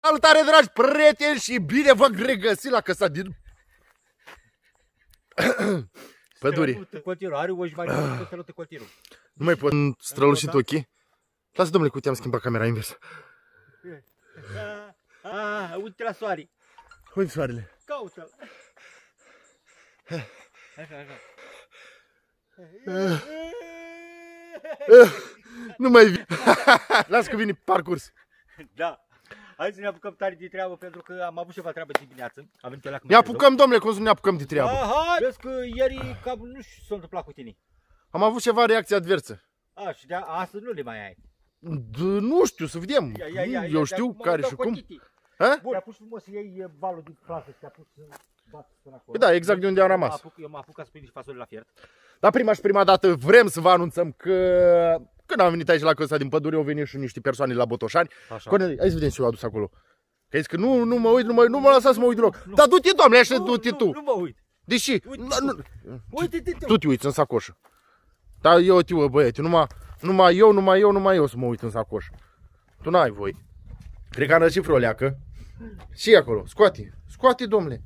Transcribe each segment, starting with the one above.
Salutare, dragi prieteni, și bine vă regăsit la Căsa din Pădurii. Nu mai pot strălucit ochii. Lasă, domnule, că uite, am schimbat camera invers. Uite la soare. Uite soarele. Caută-l. Nu mai vin. Lasă că vine parcurs. Da. Hai să ne apucăm tare de treabă, pentru că am avut ceva treabă dimineață. Ne apucăm, domnule, cum să ne apucăm de treabă? Aha, vezi că ieri cam nu știu ce s-a întâmplat cu tine. Am avut ceva reacție adversă. Și de astăzi nu le mai ai. Nu știu, să vedem. Eu știu care și cum. Te-a pus frumos să iei balul din plasă și te-a pus să bați până acolo. Da, exact de unde am rămas. Eu mă apuc ca să pui niște fasole la fiert. Dar prima dată vrem să vă anunțăm că când am venit aici la Căsa din Pădure, au venit și niște persoane la Botoșani. Cornel, hai să vedem ce eu adus acolo. Că zici că nu mă uit, nu mă lăsați să mă uit deloc. Dar du-te, doamne, așa du-te tu. Nu mă uit. Deși, Uite-te tu. tu te uiți în sacoșă. Dar eu, băiete, numai eu să mă uit în sacoșă. Tu n-ai voi. Cred că am răcit vreo leacă. Și acolo, scoate, domnule.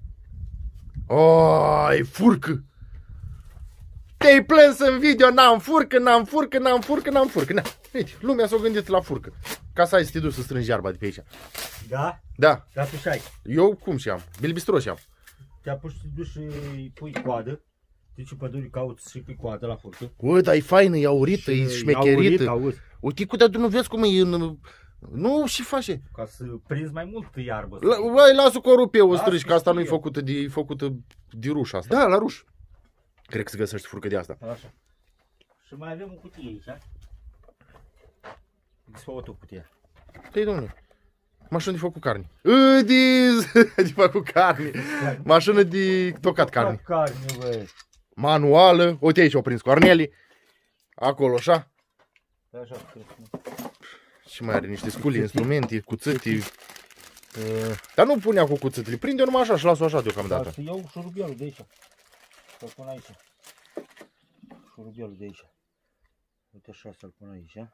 Ai, furcă. Te-ai plâns în video, n-am furcă. Na, uite, lumea s-a gândit la furcă. Ca să ai să te duci să strângi iarba de pe aici. Da? Da. Dar tu și ai. Eu cum și am? Bilbistros și am. Te-a pus să te duci și pui coadă. Deci în Păduri cauți și pui coadă la furcă. Bă, dar e faină, e aurită, e șmecherită. Uite, cu dar tu nu vezi cum e în... Nu, și face. Ca să prinzi mai mult iarbă. Băi, lasă că o rup eu o strângi, că asta nu e făcută de ruș asta. Da, la ruș. Cred că se găsește furcă de asta. Așa. Și mai avem o cutie aici. Desfăută o cutie. Te-i, domnule. Mașină de făcut carne. De făcut carne. Mașină de tocat carne. Manuală. Uite aici o prins Corneli. Acolo, așa. Așa. Și mai are niște sculi, instrumente, cuțăti. Dar nu punea cu cuțătile. Prinde-o numai așa și las-o așa deocamdată. Dar să iau șurubielul de aici. Să-l pun aici. Șurubielul de aici. Uite așa să-l pun aici.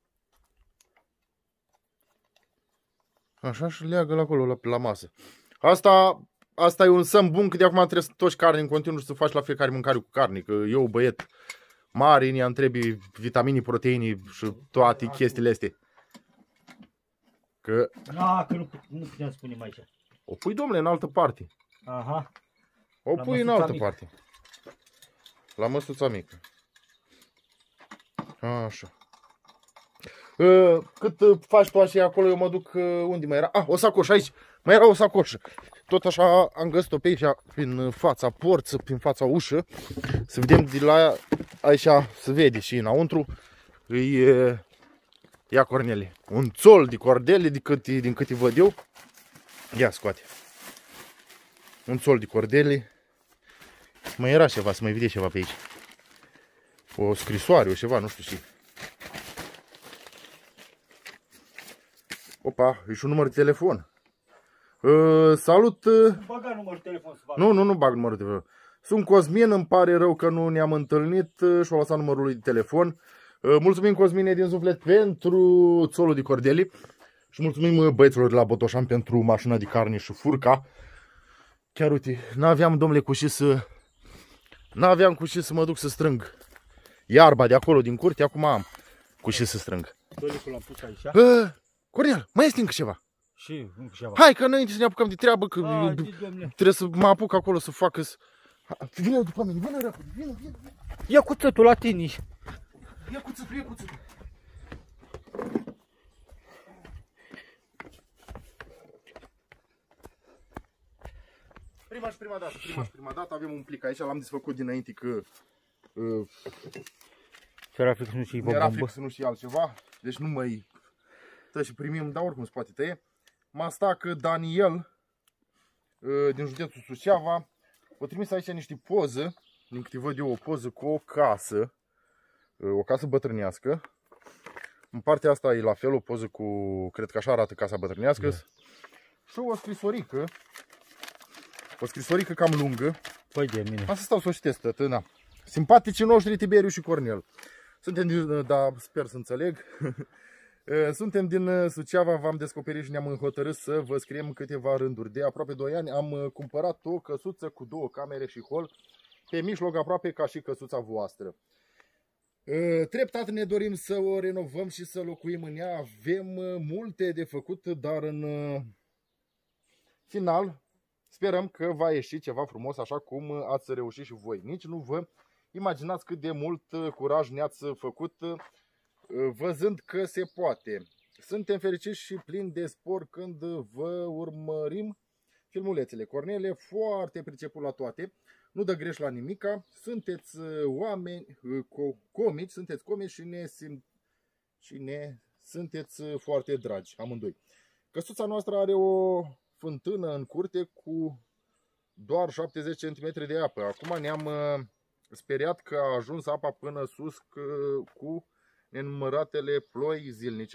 Așa și leagă-l acolo la masă. Asta e un săm bun, că de acum trebuie să toci carne în continuu și să faci la fiecare mâncare cu carne. Că eu, băiet mare, îmi trebuie vitamine, proteine și toate chestiile astea. Că nu putem să punem aici. O pui, domnule, în altă parte. Aha. O pui în altă parte. La măsuța mică. Așa. Cât faci tu așa acolo, eu mă duc unde mai era? O sacoșă aici. Mai era o sacoșă. Tot așa am găsit-o pe aici, prin fața porță, prin fața ușă. Să vedem de la aici, se vede și înăuntru. Ia Corneli. Un țol de cordele, din câte văd eu. Ia scoate. Un țol de cordele. Mai era ceva, să mai vede ceva pe aici. O scrisoare, o ceva, nu știu ce. Opa, e și un număr de telefon. Salut. Baga numărul de telefon să fac. Nu bag numărul de telefon. Sunt Cosmin, îmi pare rău că nu ne-am întâlnit și-o lăsat numărul lui de telefon. Mulțumim, Cosmine, din suflet pentru țolul de cordeli. Și mulțumim băieților de la Botoșani pentru mașina de carne și furca. Chiar uite, n-aveam, domnule, cu ce să mă duc să strâng iarba de acolo din curte, acum am cu ce să strâng. Tolicul l-am pus aici. Cornel, mai este încă ceva. Și încă ceva. Hai, că înainte să ne apucăm de treabă, că trebuie să mă apuc acolo să fac. Vine după mine, vină repede, vină. Ia cuțătul la tine. Ia cuțătul. Prima dată avem un plic aici, l-am desfăcut dinainte că era fix să nu știi altceva, deci nu mai trebuie și primim, dar oricum se poate tăie. Mastacă Daniel din județul Suceava o trimis aici niște poze, din câte văd eu, o poză cu o casă bătrânească. În partea asta e la fel, o poză cu, cred că așa arată casa bătrânească. Și o scrisorică cam lungă. Păi de mine. Asta stau să o citesc, tătâna. Simpaticii noștri Tiberiu și Cornel. Suntem, da, sper să înțeleg. Suntem din Suceava, v-am descoperit și ne-am hotărât să vă scriem câteva rânduri. De aproape 2 ani am cumpărat o căsuță cu 2 camere și hol, pe mijloc aproape ca și căsuța voastră. Treptat ne dorim să o renovăm și să locuim în ea. Avem multe de făcut, dar în final sperăm că va ieși ceva frumos, așa cum ați reușit și voi. Nici nu vă imaginați cât de mult curaj ne-ați făcut văzând că se poate. Suntem fericiți și plini de spor când vă urmărim filmulețele. Cornel e foarte priceput la toate, nu dă greș la nimica, sunteți oameni comici, sunteți comici și ne sunteți foarte dragi, amândoi. Căsuța noastră are o fântână în curte cu doar 70 cm de apă. Acum ne-am speriat că a ajuns apa până sus cu nenumăratele ploi zilnice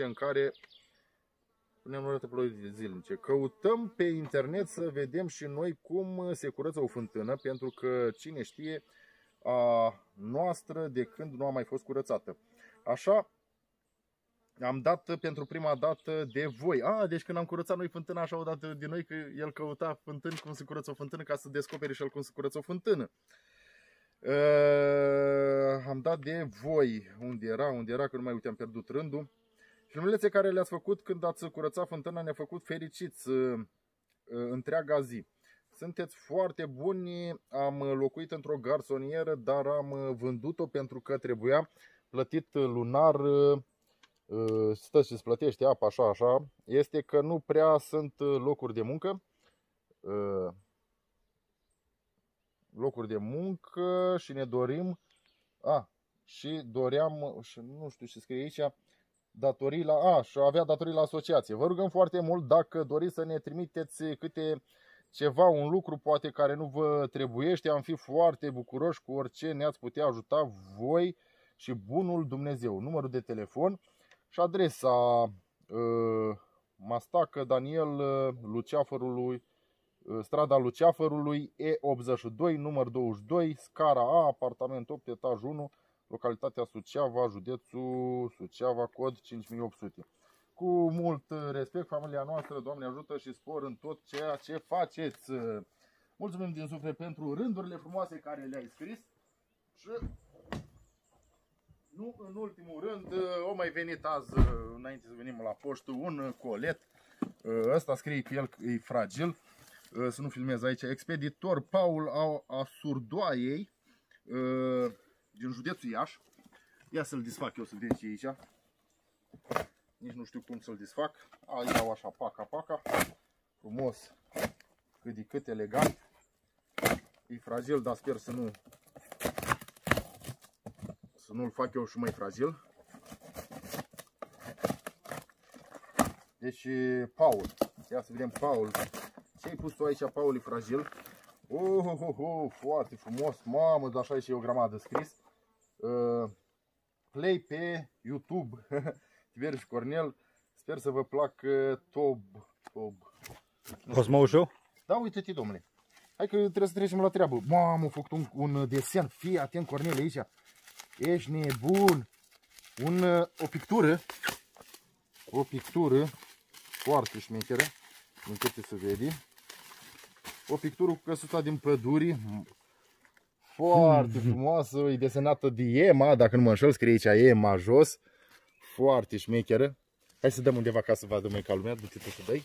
Căutăm pe internet să vedem și noi cum se curăță o fântână, pentru că cine știe a noastră de când nu a mai fost curățată. Așa am dat pentru prima dată de voi. Deci când am curățat noi fântâna, așa au dat de noi, că el căuta fântâni, cum se curăță o fântână, ca să descopere și el cum se curăță o fântână. Am dat de voi. Unde era, că nu mai uite, am pierdut rândul. Filmulețe care le-ați făcut când ați curățat fântâna ne-a făcut fericiți întreaga zi. Sunteți foarte buni. Am locuit într-o garsonieră, dar am vândut-o pentru că trebuia plătit lunar. Stă și-ți plătește apa, așa. Este că nu prea sunt locuri de muncă. Și ne dorim. Și doream, și nu știu ce scrie aici, și avea datorii la asociație. Vă rugăm foarte mult, dacă doriți să ne trimiteți câte ceva, un lucru poate care nu vă trebuiește, am fi foarte bucuroși cu orice ne-ați putea ajuta voi și bunul Dumnezeu. Numărul de telefon și adresa Mastacă Daniel Luceafărului, strada Luceafărului, E82, număr 22, scara A, apartament 8, etaj 1, localitatea Suceava, județul Suceava, cod 5800. Cu mult respect, familia noastră, Doamne ajută și spor în tot ceea ce faceți. Mulțumim din suflet pentru rândurile frumoase care le-ai scris. Și nu în ultimul rând, o mai venit azi, înainte să venim la poștă, un colet. Ăsta scrie că el e fragil. Să nu filmez aici. Expeditor Paul Asurdoaiei, din județul Iași. Ia să-l desfac eu, să vedem ce e aici. Nici nu știu cum să-l desfac. Iau așa, paca. Frumos, cât de cât elegant. E fragil, dar sper să nu-l fac eu și mai fragil. Deci, Paul. Ia să vedem, Paul. Ce ai pus tu aici, Paul, e fragil. Foarte frumos. Mamă, dar așa e și o grămadă scris. Play pe YouTube. Tiberiu și Cornel. Sper să vă placă Cosmo Show? Da, uite-te, domnule. Hai că trebuie să trecem la treabă. Mamă, am făcut un desen. Fii atent, Cornel, aici. Ești nebun. O pictură. O pictură foarte șmecheră. Încât să vede. O pictură cu căsuța din păduri. Foarte frumoasă. E desenată de Ema. Dacă nu mă înșel, scrie aici Ema jos. Foarte șmecheră. Hai să dăm undeva ca să vadă mai ca lumea. Du-te tu să dai.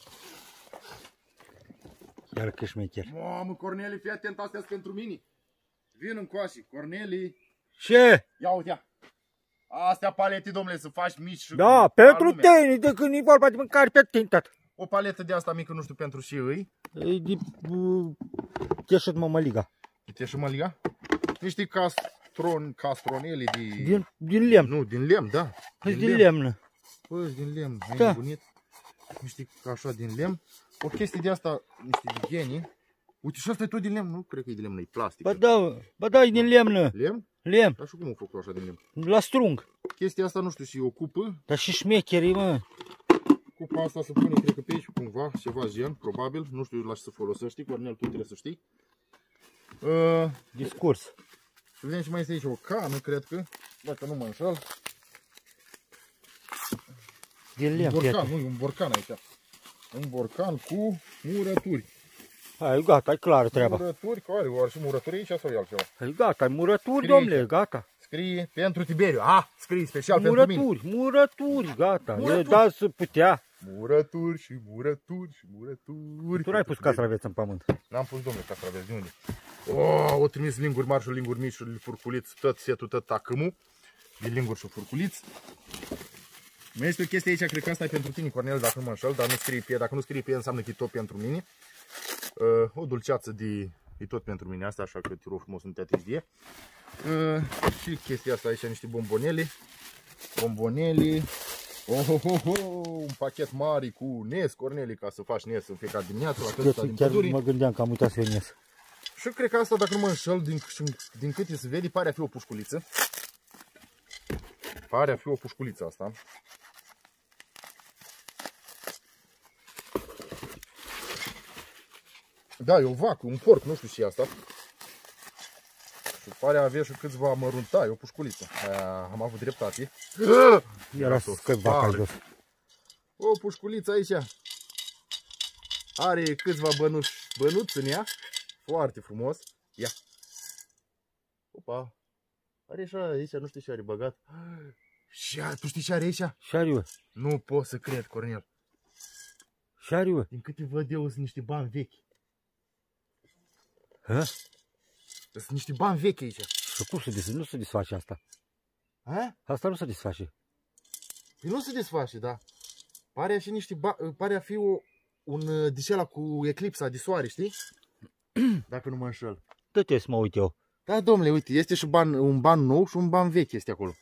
Iar că șmecher. Mamă, Corneli, fii atent, astea sunt pentru mine. Vin încoace, Corneli. Ce? Ia uite. Astea palete, domnule, să faci mici. Da, pentru tine, de când e vorba de mâncare pe tine, tată. O paletă de asta mică, nu știu pentru ce îi. E de teșăt mămăliga. De teșăt mămăliga? Niște castroneli din lemn. Nu, din lemn, da. Din lemn. Păi, din lemn, da. Nebunit. Niște așa din lemn. O chestie de asta, niște genii. Uite, și asta e tot din lemn, nu cred că e din lemn, e plastic. Ba da, e din lemn. Lemn? Lemn. Dar și cum o făcut așa din lemn? La strung. Chestia asta, nu știu, și o cupă. Dar și șmecherii, mă. Cupa asta se pune, cred că pe aici, cumva, ceva gen, probabil. Nu știu la ce să folosești, Cornel, tu trebuie să știi. Discurs. Să vedem și mai este aici o cană, cred că, dacă nu mă înșel. Din lemn, borcan, prieten. nu, e un borcan aici. Un borcan cu murături. Hai, gata, e clară treaba. Murături, care? Oare și murături aici sau e altceva? Hai, gata, e murături, Scrie domnule, aici. gata. Scrie pentru Tiberiu. Scrie special pentru mine. Murături, gata. Murături. E, da, să putea. Murături și murături și murături. Tu n-ai pus castraveți în pământ. N-am pus, domnule, castraveți, de unde? O trimis linguri mari și linguri mici și furculiți, tot setul, tot tacâmul. De linguri și furculiți. Mai este o chestie aici, cred că asta e pentru tine, Cornel, dacă nu mă înșel, dar nu scrie pe ea. Dacă nu scrie pe ea, înseamnă că e tot pentru mine. O dulceață e tot pentru mine asta, așa că te rog frumos, nu te atingi de ea. Și chestia asta aici, niște bombonele. Bombonele. Un pachet mare cu nes, Corneli, ca să faci nes în fiecare dimineață la căsuța din Chiar pădure. mă gândeam că am uitat să iau nes. Și cred că asta, dacă nu mă înșel, din câte se vede, pare a fi o pușculiță. Pare a fi o pușculiță asta. Da, e o vacă, un porc, nu știu ce e asta. Și pare a avea și câțiva măruntai, o pușculiță. Am avut dreptate. Era să scăi vaca jos. O pușculiță aici. Are câțiva bănuți în ea. Foarte frumos. Ia. Opa. Are așa aici, nu știu ce are băgat. Și tu știi ce are aici? Șariu, Nu pot să cred, Cornel. șariu. Din câte văd eu, sunt niște bani vechi. Hă? Sunt niște bani vechi aici. Și cum nu se desface asta? Ha? Asta nu se desface. Păi nu se desface, da. Pare a fi niște pare a fi un dișela cu eclipsa de soare, știi? Dacă nu mă înșel. Dă-te să mă uit eu. Da, domnule, uite, este și un ban nou și un ban vechi este acolo.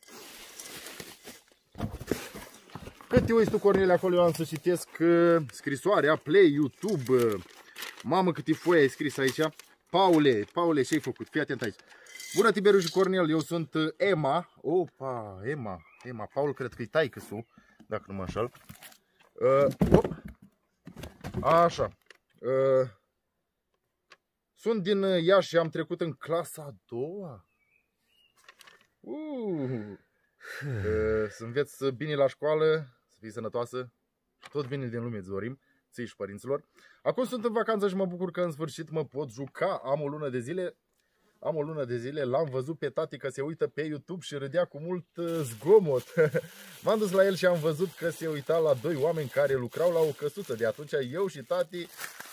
Când te uiți tu, Cornel, acolo eu am să citesc scrisoarea, Play, YouTube. Mamă, câte foi ai scris aici. Paule, ce-ai făcut? Fii atent aici. Bună, Tiberiu și Cornel, eu sunt Emma. Opa, Emma. Paul, cred că e taică-su, dacă nu mă înșel. Așa. Sunt din Iași și am trecut în clasa a doua. Să înveți bine la școală, să fii sănătoasă. Tot bine din lume îți dorim, ții și părinților. Acum sunt în vacanță și mă bucur că în sfârșit mă pot juca. Am o lună de zile, l-am văzut pe tati că se uită pe YouTube și râdea cu mult zgomot. M-am dus la el și am văzut că se uita la doi oameni care lucrau la o căsuță. De atunci eu și tati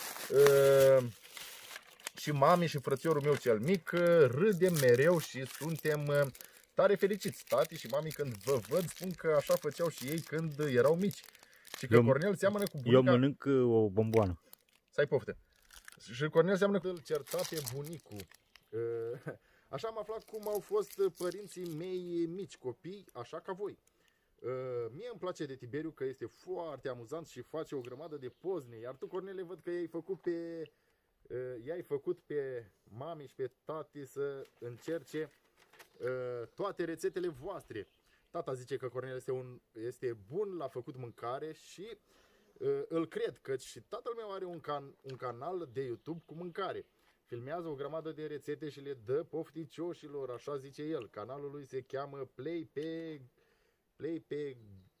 și mami și frățiorul meu cel mic râdem mereu și suntem tare fericiți. Tati și mami, când vă văd, spun că așa făceau și ei când erau mici. Și că Cornel seamănă cu bunica. Eu mănânc o bomboană. Să ai poftă. Și Cornel seamănă că îl certa pe bunicul. Așa am aflat cum au fost părinții mei mici, copii, așa ca voi. Mie îmi place de Tiberiu că este foarte amuzant și face o grămadă de pozne. Iar tu, Cornele, văd că i-ai făcut pe mami și pe tati să încerce toate rețetele voastre. Tata zice că Cornel este bun la făcut mâncare și îl cred, că și tatăl meu are un canal de YouTube cu mâncare. Filmează o grămadă de rețete și le dă pofticioșilor, așa zice el. Canalul lui se cheamă Play pe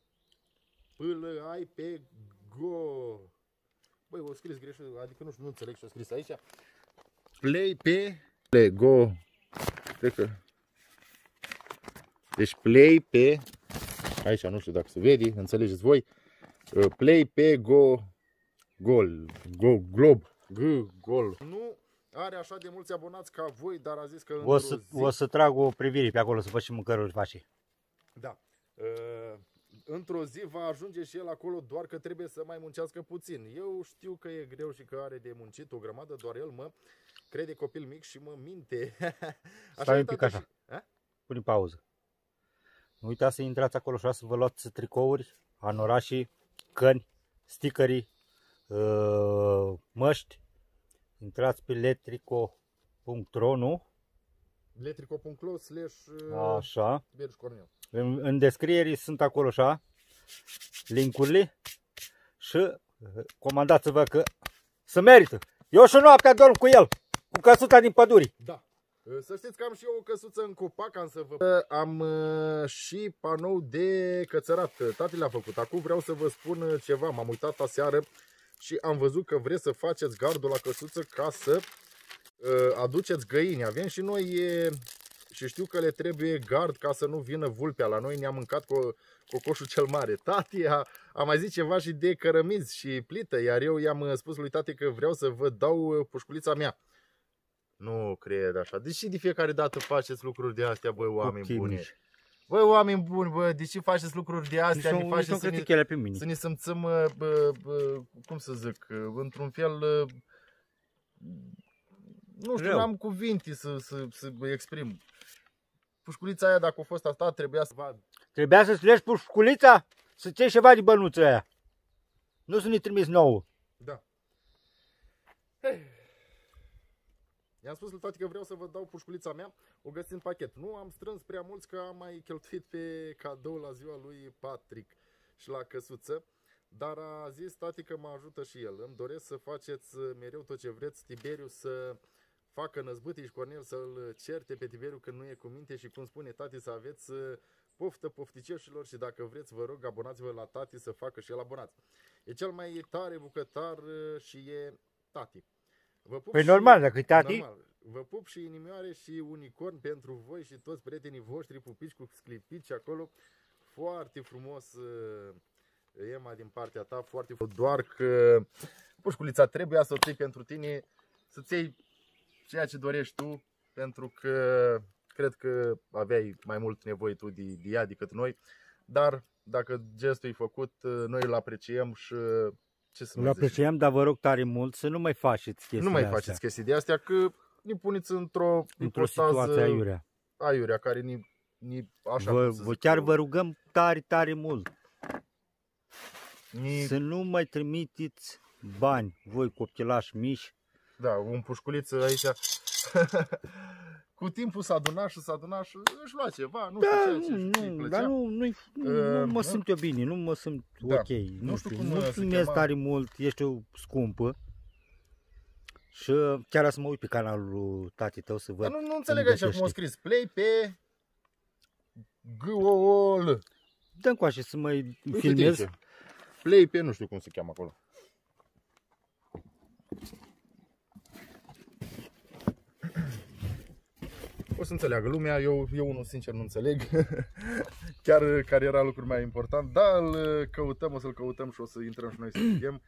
Ai pe Go. Băi, o scris greșit, adică nu știu, nu înțeleg ce a scris aici. Play pe Go. Cred că. Deci Play pe, aici nu știu dacă se vede, înțelegeți voi. Play pe Go Glob. Gol. Nu are așa de mulți abonați ca voi, dar a zis că O să trag o privire pe acolo să văd și mâncăruri face. Da. Într-o zi va ajunge și el acolo, doar că trebuie să mai muncească puțin. Eu știu că e greu și că are de muncit o grămadă, doar el mă crede copil mic și mă minte. Stai un pic așa. Pune pauză. Nu uitați să intrați acolo și să vă luați tricouri, anorașii, căni, sticării, măști. Intrați pe letrico.ro, nu? letrico.ro Așa. Tiberiu și Cornel. În descriere sunt acolo așa link-urile și comandați-vă că se merită. Eu și noaptea dorm cu el, cu căsuța din păduri. Da. Să știți că am și eu o căsuță în copac, am să vă... Am și panou de cățărat, tati le-a făcut. Acum vreau să vă spun ceva, m-am uitat aseară și am văzut că vreți să faceți gardul la căsuță ca să aduceți găini. Avem și noi și știu că le trebuie gard ca să nu vină vulpea. La noi ne-a mâncat cocoșul cel mare. Tati a mai zis ceva și de cărămizi și plită, iar eu i-am spus lui tati că vreau să vă dau pușculița mea. Nu cred așa. Deși de fiecare dată faceți lucruri de astea, băi, oameni buni. Băi, oameni buni, bă, deși faceți lucruri de astea, ne faceți să ne simțim, cum să zic, într-un fel, nu știu, n-am cuvinte să exprim. Pușculița aia, dacă a fost asta, trebuia să vadă. Trebuia să-ți legi pușculița? Să-ți iei ceva de bănuță aia. Nu să ne trimis nouă. Da. I-am spus lui tati că vreau să vă dau pușculița mea, o găsiți în pachet. Nu am strâns prea mulți, că am mai cheltuit pe cadou la ziua lui Patrick și la căsuță. Dar a zis tati că mă ajută și el. Îmi doresc să faceți mereu tot ce vreți, Tiberiu să facă năzbâtii și Cornel să-l certe pe Tiberiu când nu e cu minte și, cum spune tati, să aveți poftă pofticeșilor și dacă vreți, vă rog, abonați-vă la tati să facă și el abonați. E cel mai tare bucătar și e tati. Vă pup, păi normal, dacă e tati. Normal. Vă pup și inimioare și unicorn pentru voi și toți prietenii voștri, pupici cu sclipici acolo. Foarte frumos, Ema, din partea ta, foarte frumos. Doar că pușculița trebuia să o ții pentru tine, să-ți iei ceea ce dorești tu, pentru că cred că aveai mai mult nevoie tu de ea decât noi. Dar dacă gestul e făcut, noi îl apreciem și ce să îl apreciem, dar vă rog tare mult să nu mai faceți chestii Nu mai faceți chestii de astea, că ne puneți într-o situație aiurea care ni așa. Chiar vă rugăm tare, tare mult. Să nu mai trimiteți bani, voi copilași mici. Da, un pușculiță aici. Cu timpul s-a adunat și își lua ceva, nu știu ce dar nu mă simt eu bine, nu mă simt ok. Nu filmez tare mult, ești o scumpă. Și chiar să mă uit pe canalul lui tati tău să văd. Dar nu înțeleg aici cum a scris. Play pe GOL. Dă încoace să mă filmez. Play pe nu știu cum se cheamă acolo. O să înțeleagă lumea, eu unul sincer nu înțeleg. Chiar care era lucrul mai important. Dar îl căutăm, o să-l căutăm și o să intrăm și noi să vedem.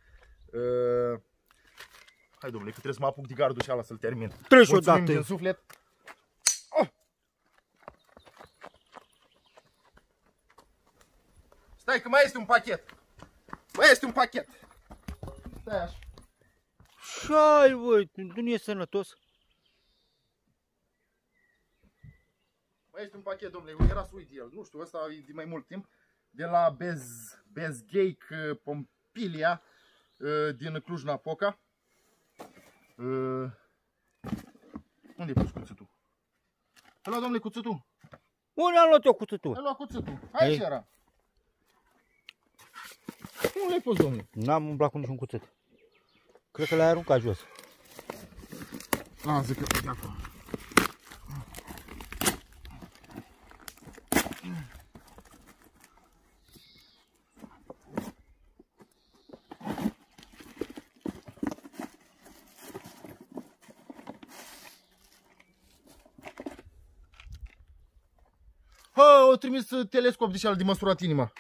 Hai, domnule, că trebuie să mă apuc de gardul și ala să-l termin. Treci odată din suflet. Stai că mai este un pachet. Mai este un pachet. Stai așa. Ce-ai, băi, nu e sănătos. Mai este un pachet, domnule, era să uit de el. Nu știu, ăsta e de mai mult timp. De la Bezgeic Pompilia din Cluj-Napoca. Unde e cuțutul? Ăla, domnule, cuțutul. Unde am luat eu cuțutul? Ai luat cuțutul. Aici era. Unde l-ai pus, domnule? N-am umblat cu niciun cuțet. Cred că l-ai aruncat jos. Zic că de acolo. O trimis telescop de de măsurat inima.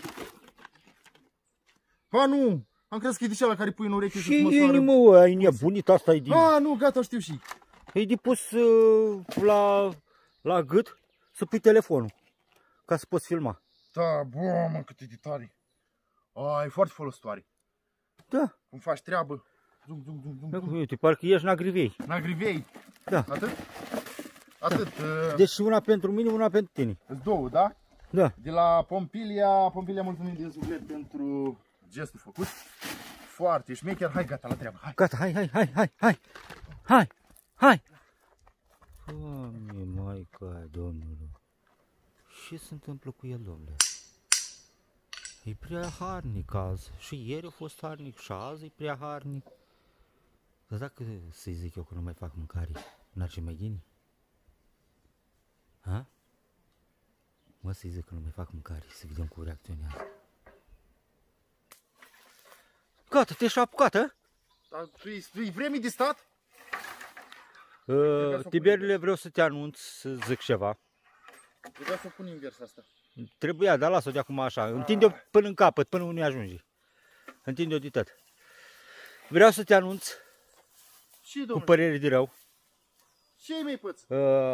Nu! Am crezut că e de ceala care pui în ureche și măsoară. Și inimă, ai nebunit, asta e din... Nu, gata, știu și. E de pus la gât să pui telefonul, ca să poți filma. Da, bă, mă, cât e de tare. E foarte folositoare. Da. Cum faci treabă. Uite, parcă ești în Agrivei. În Agrivei? Da. Atât? Atât. Deci una pentru mine, una pentru tine. Două, da? Da. De la Pompilia, mulțumim din suflet pentru gestul făcut. Foarte șmecher. Hai, gata, la treabă. Hai. Gata, hai. Doamne, Maica Domnului. Ce se întâmplă cu el, domnule? E prea harnic azi. Și ieri a fost harnic și azi e prea harnic. Dar dacă să-i zic eu că nu mai fac mâncare, n-ar fi mai bine? Ha? Mă, să-i zic că nu mai fac mâncare, să vedem cum reacționează. Gata, te-ai apucat, hă? Dar e vreme de stat? Tiberile, vreau să te anunț, să zic ceva. Trebuia să o pun invers asta. Trebuia, dar lasă-o de acum așa. Întinde-o până în capăt, până unde ajunge. Întinde-o de tot. Vreau să te anunț Ce, cu domnule? părere de rău. Ce-i, mei, păț?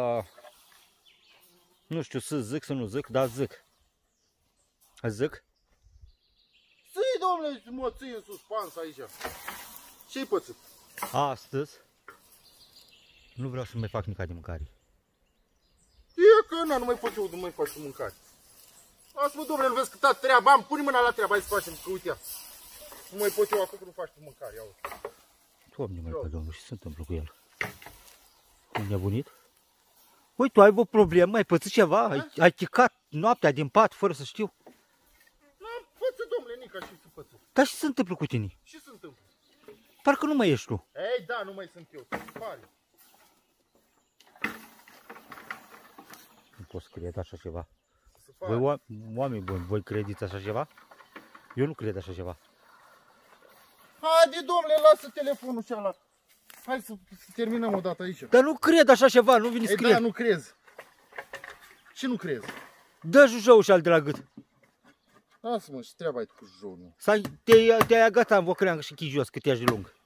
Nu știu să zic, să nu zic, dar zic. Zic? Ții, domnule, mă ții în suspans aici. Ce-i, păț? Astăzi nu vreau să mai fac nica de mâncare. E că, na, nu mai pot eu, nu mai fac mâncare. Lasă-mă, domnule, nu vezi câta treabă am? Pune mâna la treabă, hai să facem, că uite ia. Nu mai pot eu acum că nu faci tu mâncare, ia uite. Doamne, mai pe domnul, ce se întâmplă cu el? Un nebunit? Uite, tu ai o problemă, ai pățit ceva? Ai chicat noaptea din pat fără să știu? N-am păță, domnule, Nica, și să păță. Dar ce se întâmplă cu tine? Ce se întâmplă? Parcă nu mai ești tu. Ei, da, nu mai sunt eu, se pare. Nu pot să cred așa ceva. Se pare. Voi, oameni buni, voi credeți așa ceva? Eu nu cred așa ceva. Haide, domnule, lasă telefonul și ala. Hai să terminăm o dată aici. Dar nu cred așa ceva, nu vine să Ei, cred. da, nu crezi. Ce nu crezi? Dă jujou și al de la gât. Lasă-mă, și treaba ai cu jujou. Te-ai agatat în vocreangă și închizi jos cât ești de lung.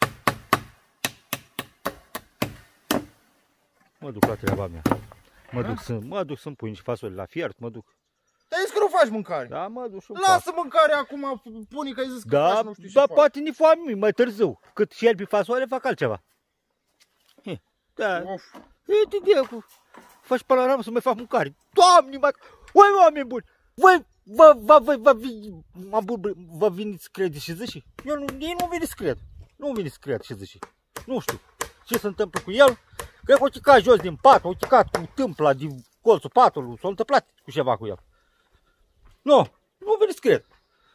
Mă duc la treaba mea. Mă duc să-mi pui niște fasole la fiert, mă duc. Dar zis că nu faci mâncare. Da, mă duc și-mi Lasă mâncarea acum, bunica ai zis că Da, faci nu știu ce dar faci. poate ni foame mai târziu. Cât șerpi fasoale, fac altceva. Da, Of. uite de cu. Faci panoramă să mai fac mâncare. Doamne, mă, voi oameni buni, voi vă veniți să credeți și zici? Eu nu vin să cred. Nu vin să cred și zici. Nu știu ce se întâmplă cu el. Cred că o chicat jos din pat, o chicat cu tâmpla din colțul patului, s-a întâmplat cu ceva cu el. Nu vin să cred.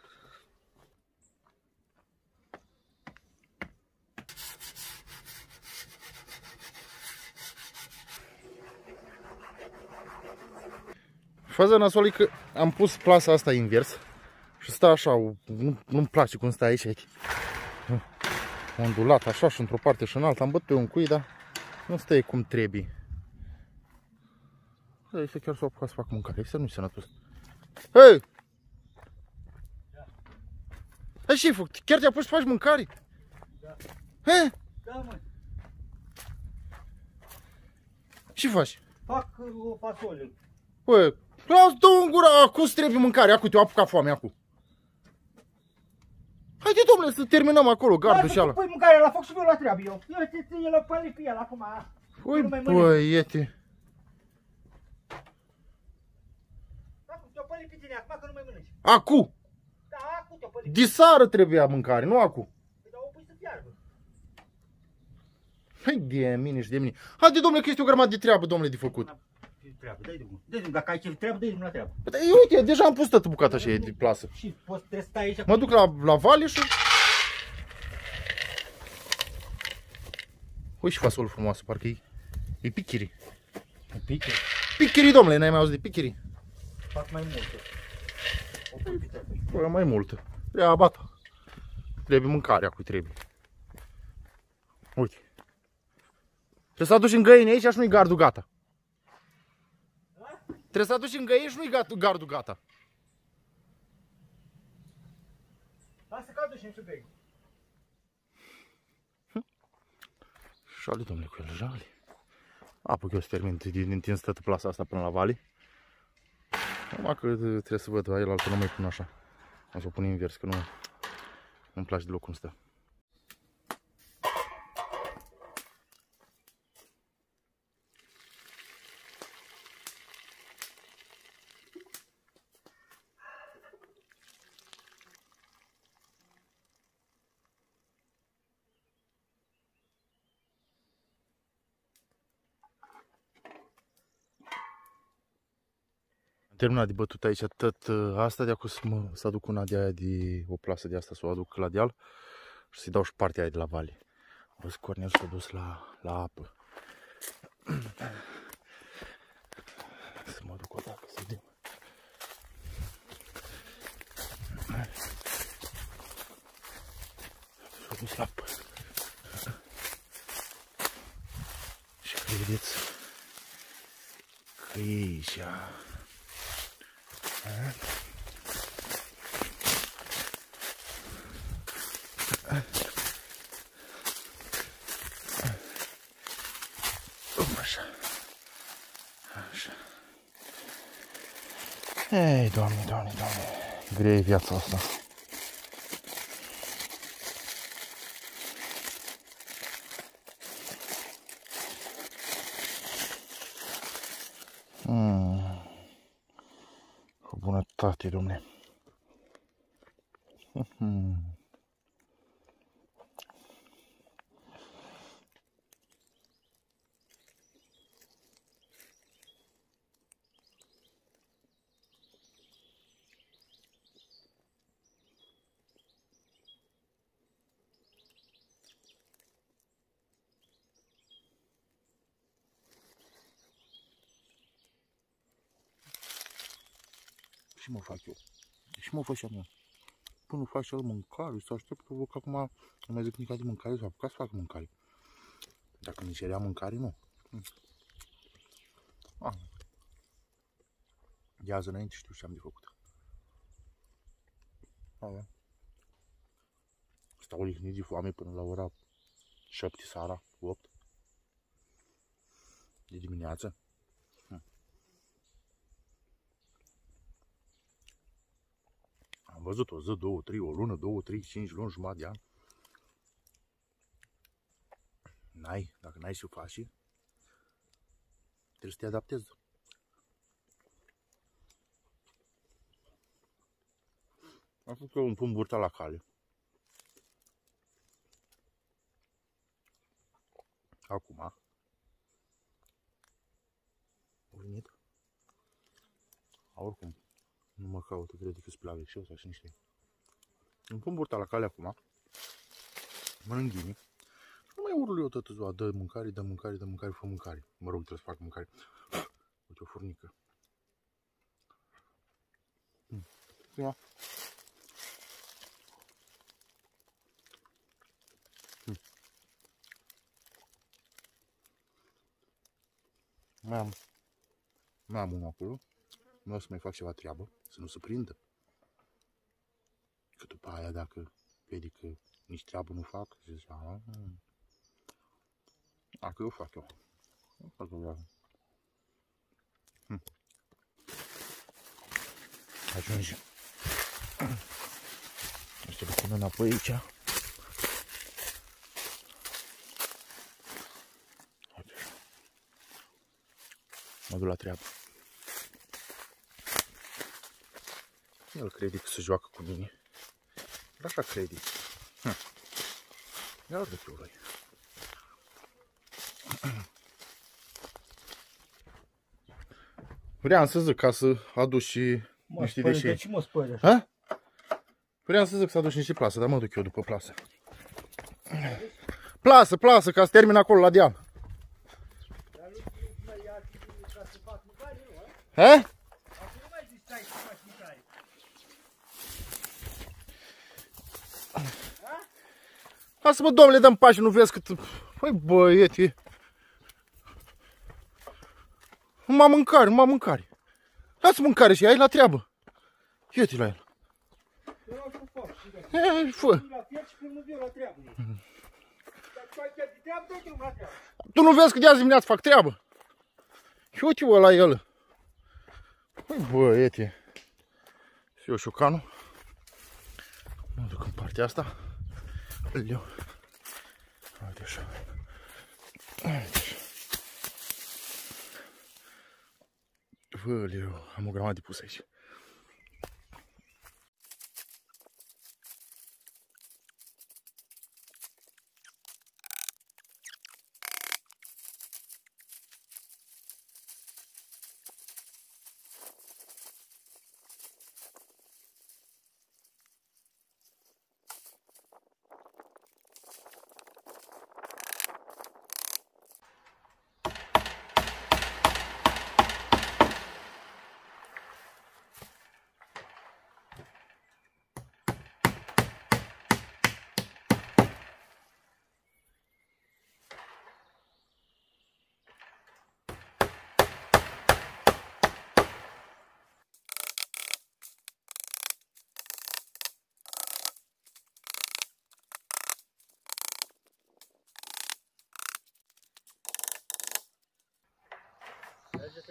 Faza nasoală e că am pus plasa asta invers și stă așa, nu-mi place cum stă aici. Ondulat așa și într-o parte și în alta. Am bătut pe un cui, dar nu stă cum trebuie. Este chiar s-o apucat să fac mâncare, este nu-i sănătos. Hei! Hai, șeful, chiar te-a pus să faci mâncare? Da. Hei? Da, mă. Ce faci? Fac o fasole. Bă, lasă-o în gură, acum îți trebuie mâncare, acum te-a apucat foame, acum. Haide, domnule, să terminăm acolo, gardul și ala. Pui mâncare la foc și eu la treabă eu. Eu te ține la păle cu el acum. Ui, băiete. Acum te-o păle pe tine, acum că nu mai mănânci. Acu! Da, acum te-o păle. Disară trebuia mâncare, nu acu. Păi dar o pui să fiarbă. Hai de mine și de mine. Haide, domnule, că este o grămadă de treabă, domnule, de făcut. Treabă, dai drumul. Dai drumul, dacă ai ce treabă, dai drumul la treabă. Păi, uite, deja am pus toată bucata așa de plasă. Și poți trebuie să stai aici. Mă duc la vale și... Uite și fasolul frumoasă, parcă e pichiri. Pică. Pichiri, domnule, n-ai mai auzit de pichiri? Fac mai multe. Bă, mai multă. Ia, bata. Trebuie mâncarea, cui trebuie. Uite. Trebuie să aduci în găini aici și nu-i gardul gata. Trebuie să aduci în găini și nu-i gardul gata. Lasă că aduci în subei. Jale, domnule, cu el, jale. Apoi că eu să termin din tins toată plasa asta până la vale. Numai că trebuie să văd, el altă nu mai pun așa. O să o pun invers, că nu-mi place deloc cum stă. Am terminat de bătut aici tot asta, de acum să aduc una de aia de o plasă de asta, să o aduc la deal și să-i dau și partea aia de la vale. Văd, Cornel s-a dus la apă. slab. Și credeți că e aici. Așa. Așa. Ei, Doamne, Doamne, Doamne. Grea e viața asta. Cu bunătate, domne. Și mă fac eu. Și mă fac și eu. Până fac și el mâncare, să aștept că văd că acum nu mai zic nici de mâncare, s-a apucat să fac mâncare. Dacă mi cerea mâncare, nu. De azi înainte știu ce am de făcut. Stau lihnit de foame până la ora 7 seara, 8 de dimineață. Am văzut o zi, 2, 3, o lună, 2, 3, 5 luni, jumătate de an. Dacă n-ai să o faci, trebuie să te adaptezi. Am făcut eu un pun burta la cale. Acum. A venit. Oricum. Nu mă caută, cred că-ți placă și eu sau și niște. Îmi pun burta la cale acum. Mănânc ghini. Nu mai urlu eu toată ziua. Dă mâncare, dă mâncare, dă mâncare, fă mâncare. Mă rog, trebuie să fac mâncare. Uite o furnică. Ia. Mai am unul acolo. Nu o să mai fac ceva treabă, să nu se prindă. Că după aia, dacă vede că nici treabă nu fac, zici, dacă eu fac eu. Ajunge. Asta le pun înapoi aici. Mă duc la treabă. El crede că se joacă cu mine. Dar așa crede. Ia uite tu, băi. Vreau să zic ca să aduci și niște deșei. De ce mă spări așa? Ha? Vreau să zic să aduci niște plasă, dar mă duc eu după plasă. Plasă, ca să termin acolo la deal. Ha? Lasă-mă, domnule, dăm pași, nu vezi cât... Păi, băiete... Numai mâncare. Lasă mâncare și ai la treabă. Ia-te la el. Fă. Tu nu vezi că de azi dimineață fac treabă? Și uite-o la el. Păi, băiete. Și eu șocanul. Mă duc în partea asta. Leu. Uite așa. Văleu, am o grămadă de pus aici.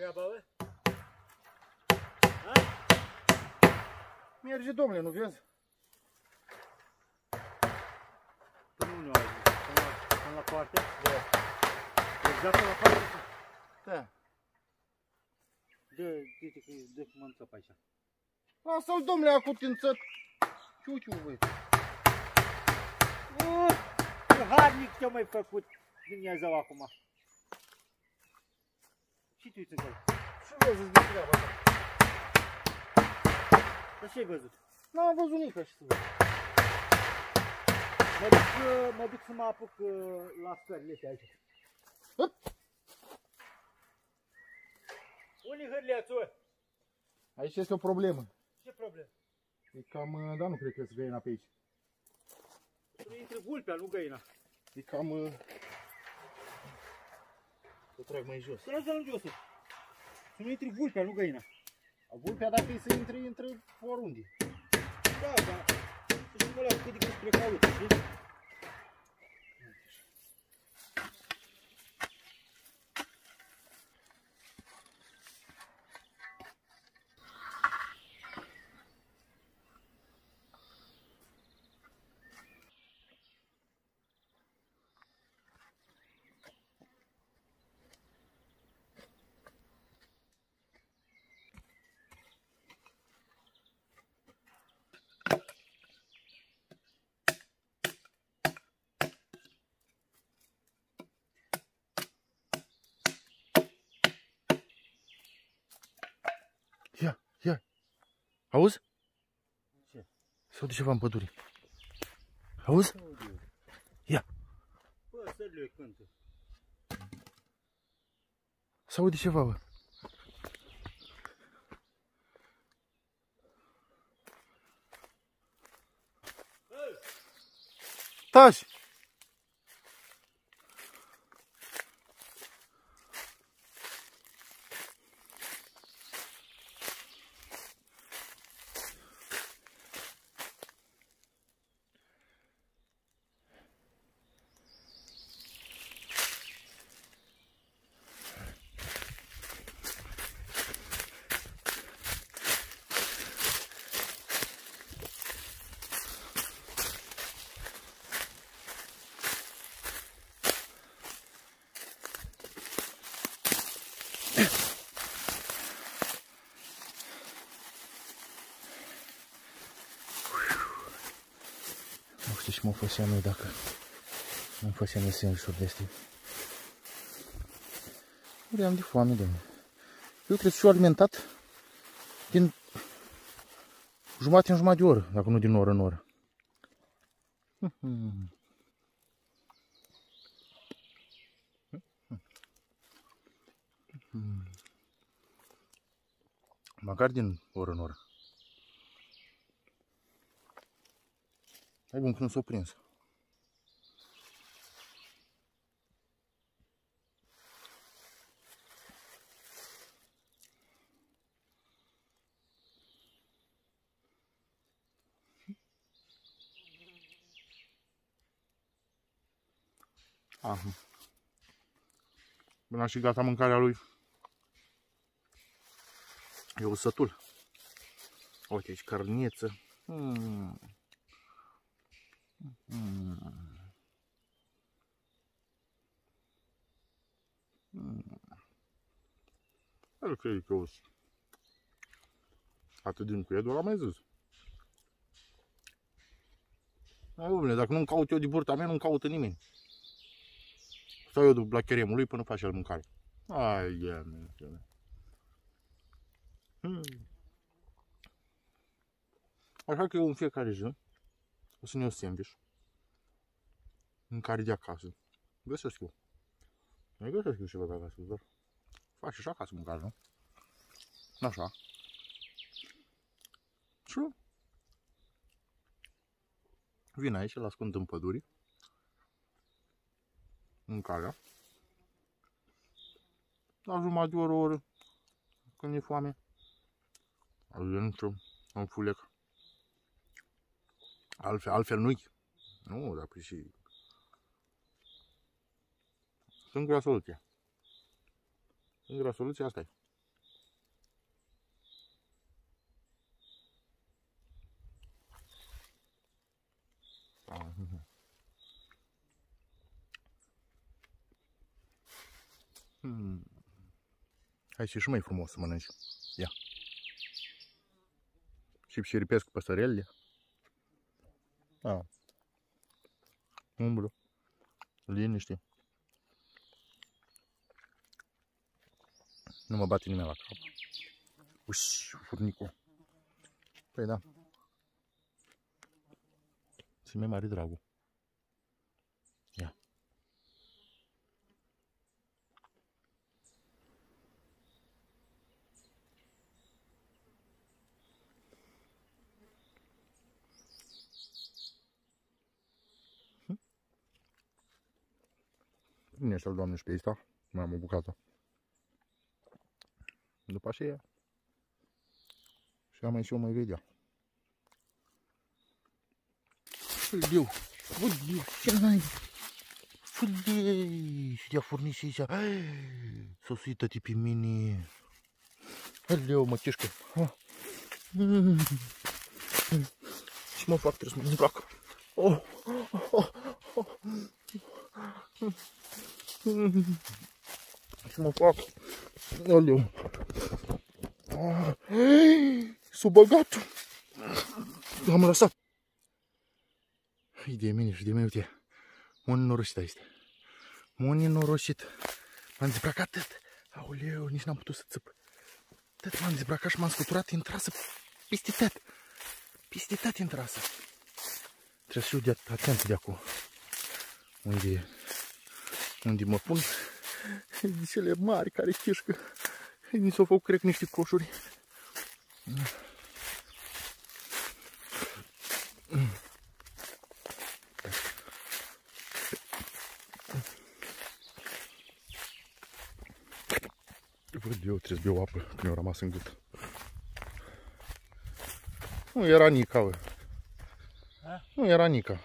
treaba, bă? Merge, domnule, nu vezi? Până unde au ajuns? Până la parte? Da. Exact până la parte? Da. Dă cum mă înțăp aici. Lasă-l, domnule, acum te înțăp. Ciu-ciu, băi. Ce harnic ce-au mai făcut Dumnezeu acum. Și tu uiți acolo. Ce vezi, îți vezi treaba asta? Dar ce-ai văzut? N-am văzut nici așa să văd. Mă duc să mă apuc la scările astea aici. Unde-i hârleațul? Aici este o problemă. Ce problemă? E cam, dar nu cred că-s găina pe aici. Să intre vulpea, nu găina. E cam... Să trag mai jos. Să lăsăm jos. Să nu intri vulpea, nu găina. Vulpea, dacă e să intre, intră oriunde. Da, da. Să știi mă la cât de cât precauție, știi? Ia. Auzi? Ce? Se aude ceva în pădure. Auzi? Ia. Bă, sările cântă. Se aude ceva, bă. Taci! Nu știu ce mă făceam noi dacă nu făceam eu sandwich-uri de astea. Vreau de foame, domnule. Eu trebuie să fiu alimentat din jumătate în jumătate de oră, dacă nu din oră în oră. Măcar din oră în oră. Hai bun, când s-o prins. Aha. Până și gata mâncarea lui. E usătul. Uite aici cărniță. El cred că o să... Atât din cu Edu, am mai zis. Hai, dom'le, dacă nu-mi caut eu de burta mea, nu-mi caută nimeni. Stau eu la cheremul lui până face el mâncare. Ai, Așa că eu în fiecare zi o să ne iau sandwich. Mâncare de acasă. Găsesc eu. Mai găsesc eu ceva de acasă, doar faci și acasă mâncare, nu? Așa. Și vin aici, îl ascund în păduri. Mâncarea. La jumătate de oră, o oră, când e foame. Ajung în fulec. Altfel nu-i. Nu, dar păi și... Singura soluție. Singura soluție asta e. Hai și mai frumos să mănânci. Ia. Și ripesc păsărelile. Umbră. Liniște. Nu mă bate nimeni la cap. Uși, furnicul. Păi da. Ți mai mare dragul. Ia. Bine să-l doamne și pe ăsta. Mai am o bucată. După aceea. Și am mai și o mai vedea. Fâleu, ce n-ai? Fâleu, și de-a furnit și aici. S-o suită tipii mini. Fâleu, mă cheșcă. Și mă fac, trebuie să mă dezbrac. Și mă fac. Aleu. S-o băgat. Am lăsat. De mine și de mine, uite. Mă nenorocit este. Mă nenorocit. M-am dezbracat atât. Aoleu, nici n-am putut să țăp. Tot m-am dezbracat și m-am scuturat în trasă. Peste tot. Peste tot în trasă. Trebuie să fiu de atent de acum. Unde mă pun. De cele mari care chișcă. Ni s-au făcut, cred, niște coșuri. Văd eu, trebuie să beau apă, că mi-a rămas în gât. Nu era Nica, bă. Nu era Nica.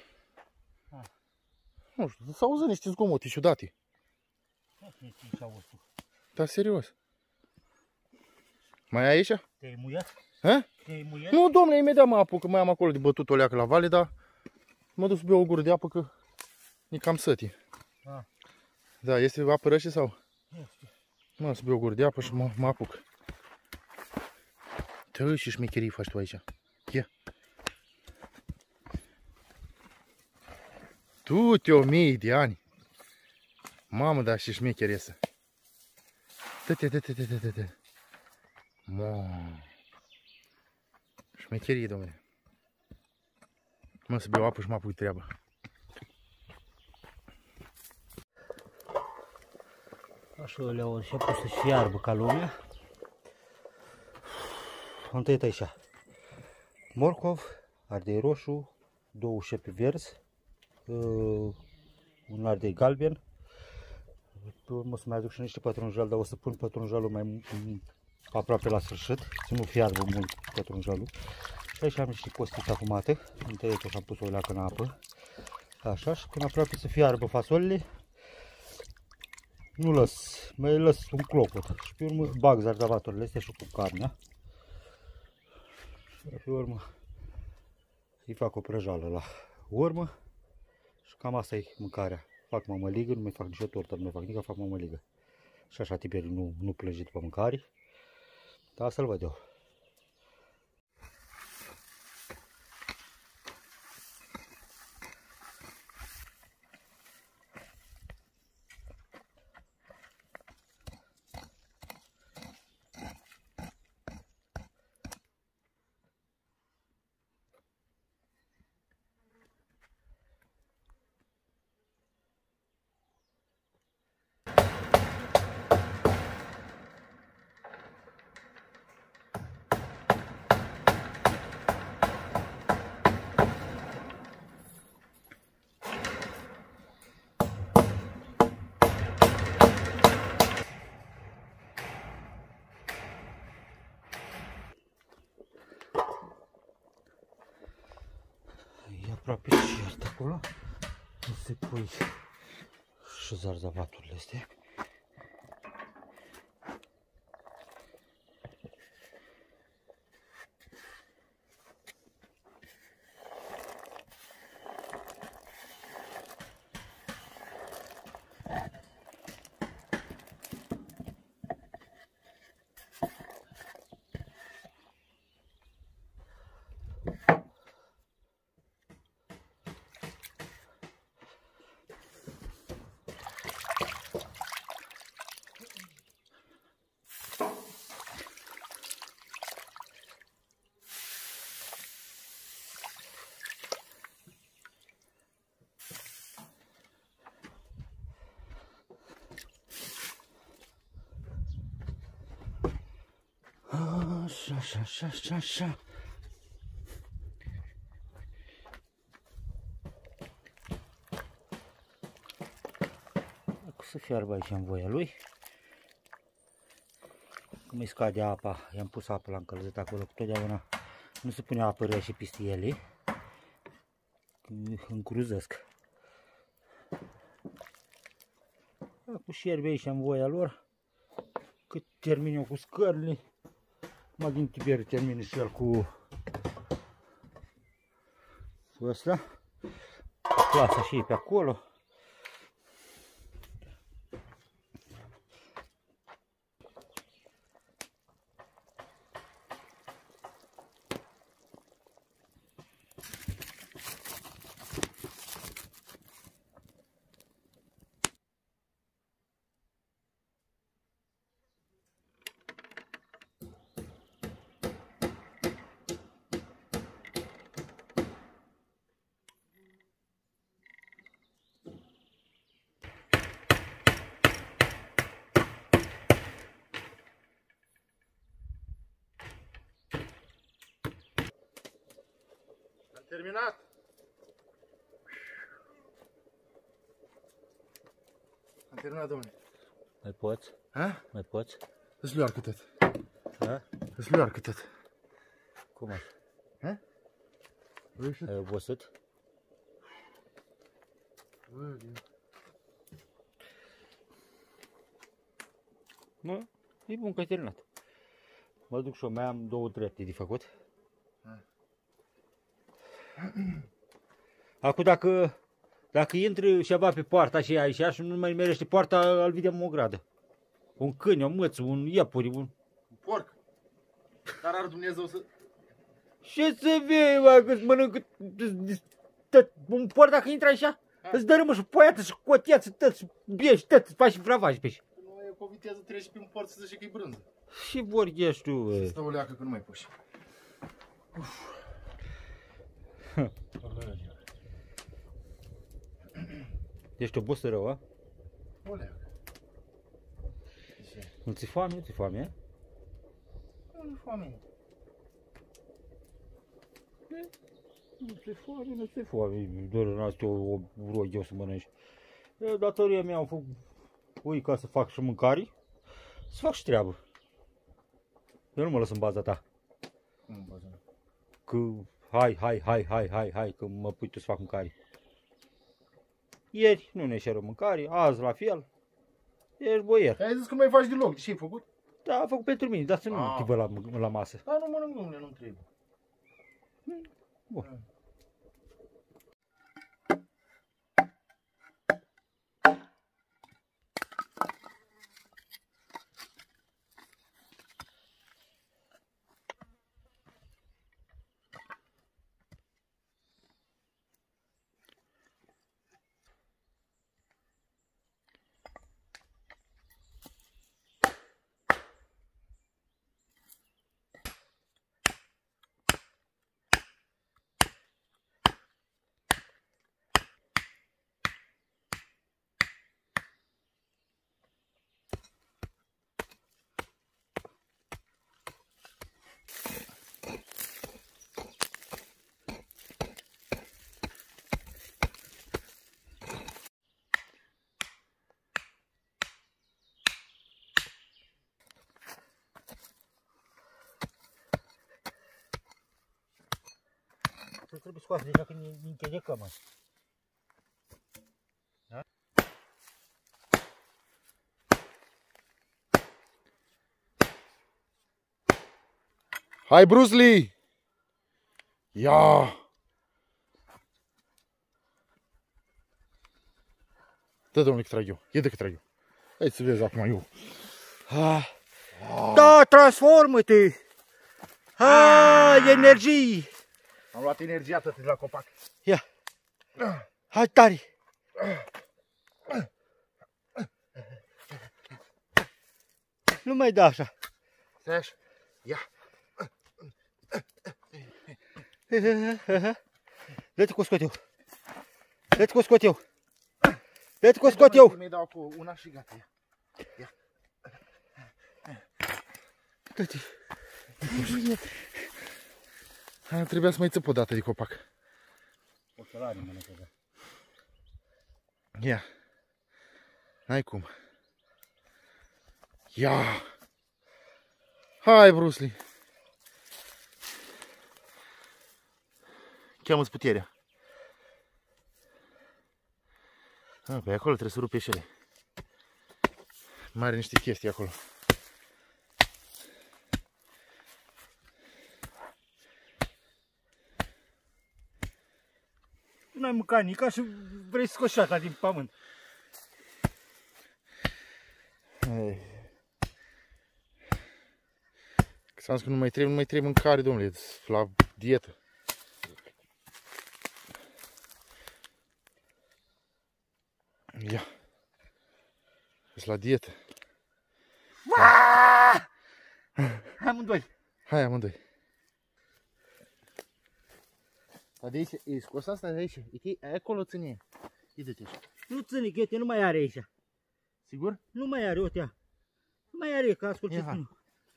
Nu știu, s-auză niște zgomote ciudate. Da, serios. Mai ai aici? Te-ai muiat? Te-ai muiat? Nu, domnule, imediat mă apuc, că mai am acolo de bătut o leacă la vale, dar mă duc să beau o gură de apă, că e cam sătii. Da, este apă rășie sau? Este. Mă, să beau o gură de apă și mă apuc. Te uiți și șmecherii faci tu aici. Ia. Tu te 1000 de ani. Mamă, dar și șmecher iesă. Dă-te. Mamă. Șmecherie, domnule. Mă, să beau apă și mă apuc treaba. Așa le-au început să-și fiarbă ca lumea. Am tăiat aici morcov, ardei roșu, 2 șepi verzi, un ardei galben. Pe urmă să mai aduc și niște pătrunjal, dar o să pun pătrunjalul mai aproape la sfârșit, să nu fiarbă mult pătrunjalul. Și aici am niște costiți afumate, am tăiat-o și am pus o leacă în apă. Așa, și când aproape să fiarbă fasolele, nu lăs, mai lăs un clopot. Și pe urmă bag zardavaturile astea și cu carnea. Și pe urmă îi fac o prăjală la urmă. Și cam asta e mâncarea. Fac mămăligă, nu mai fac nicio tortă, nu mai fac nici, fac mămăligă. Și așa tiperii nu plânge după mâncare. Dar asta-l văd eu. E aproape cert acolo. Se pui și zarzavaturile astea. Așa, așa, așa, așa, așa. Să fiarbă aici în voia lui. Când îi scade apa, i-am pus apă la încălzit acolo, că totdeauna nu se pune apă rea și pistielii. Când încruzesc. Cu șerbi aici în voia lor. Cât termin eu cu scările, mă din Tiberiu termin și el cu ăsta. Clasa și pe acolo. Terminat. Am terminat, domnule. Mai poți? Ha? Mai poți? Îți luar cât tot. Da? Îți luar cât tot. Cum așa? Ha? Ai obosit? Nu? E bun că ai terminat. Mă duc și eu, mai am 2 trepte de făcut. Acum dacă intri ceva pe poarta și aici și nu mai merește poarta, îl vedem o gradă. Un câine, o măță, un iepuri, un porc. Dar ar Dumnezeu să... Ce să vei, mă, că-ți mănâncă un porc dacă intră așa? Îți dărâmă și poiată și cotiață, tăți, și bieși, tăți, faci și vravași pe și. Nu e cu viteză, treci pe un porc să zice că e brânză. Și vorbești tu, Stă o leacă că nu mai poși. Ești obosit rău, a? O leacă. Nu ți-e foame, nu ți-e foame, a? Nu-i foame. Nu ți-e foame, nu ți-e foame, doar în asta o rog eu să mănânci. Datoria mea am făcut, ui, ca să fac și mâncare, să fac și treabă. Eu nu mă lăs în baza ta. Cum în baza mea? Că hai, că mă pui tu să fac mâncare. Ieri nu ne ceră mâncare, azi la fel. Ești boier. Ai zis că nu mai faci deloc, de ce ai făcut? Da, a făcut pentru mine, dar să nu te văd la masă. Da, nu mănânc, domnule, nu-mi trebuie. Bun. Trebuie scoasă deja când ne închedecăm. Da? Hai, Bruce Lee! Ia! Dă, domnule, că trag eu. E de că trag eu. Hai să vezi acum eu. Da, transformă-te! Energie! Am luat energia atât de la copac. Ia! Hai tare! Nu mai da așa! Stai așa. Ia! Dă-te cu scot eu! Dă-te cu scot eu! Dă-te cu scot eu! Mi-i dau cu una și gata. Ia! Dă-te! Aia trebuia să mai țăp o dată de copac. Ochelari mănâncă, da. Ia. N-ai cum. Ia. Hai, Bruce Lee. Cheamă-ți puterea. Pe acolo trebuie să rupi eșele. Mai are niște chestii acolo. Tu n-ai mâncat nica și vrei scoșata din pământ. Să am zis că nu mai trebuie mâncare, domnule, la dietă. Ia. Ești la dietă. Hai amândoi. Hai amândoi. Dar de aici, e scos asta de aici. E acolo ține. Uite-te așa. Nu ține, ghete, nu mai are aici. Sigur? Nu mai are, uite. Nu mai are, că ascult ce spune.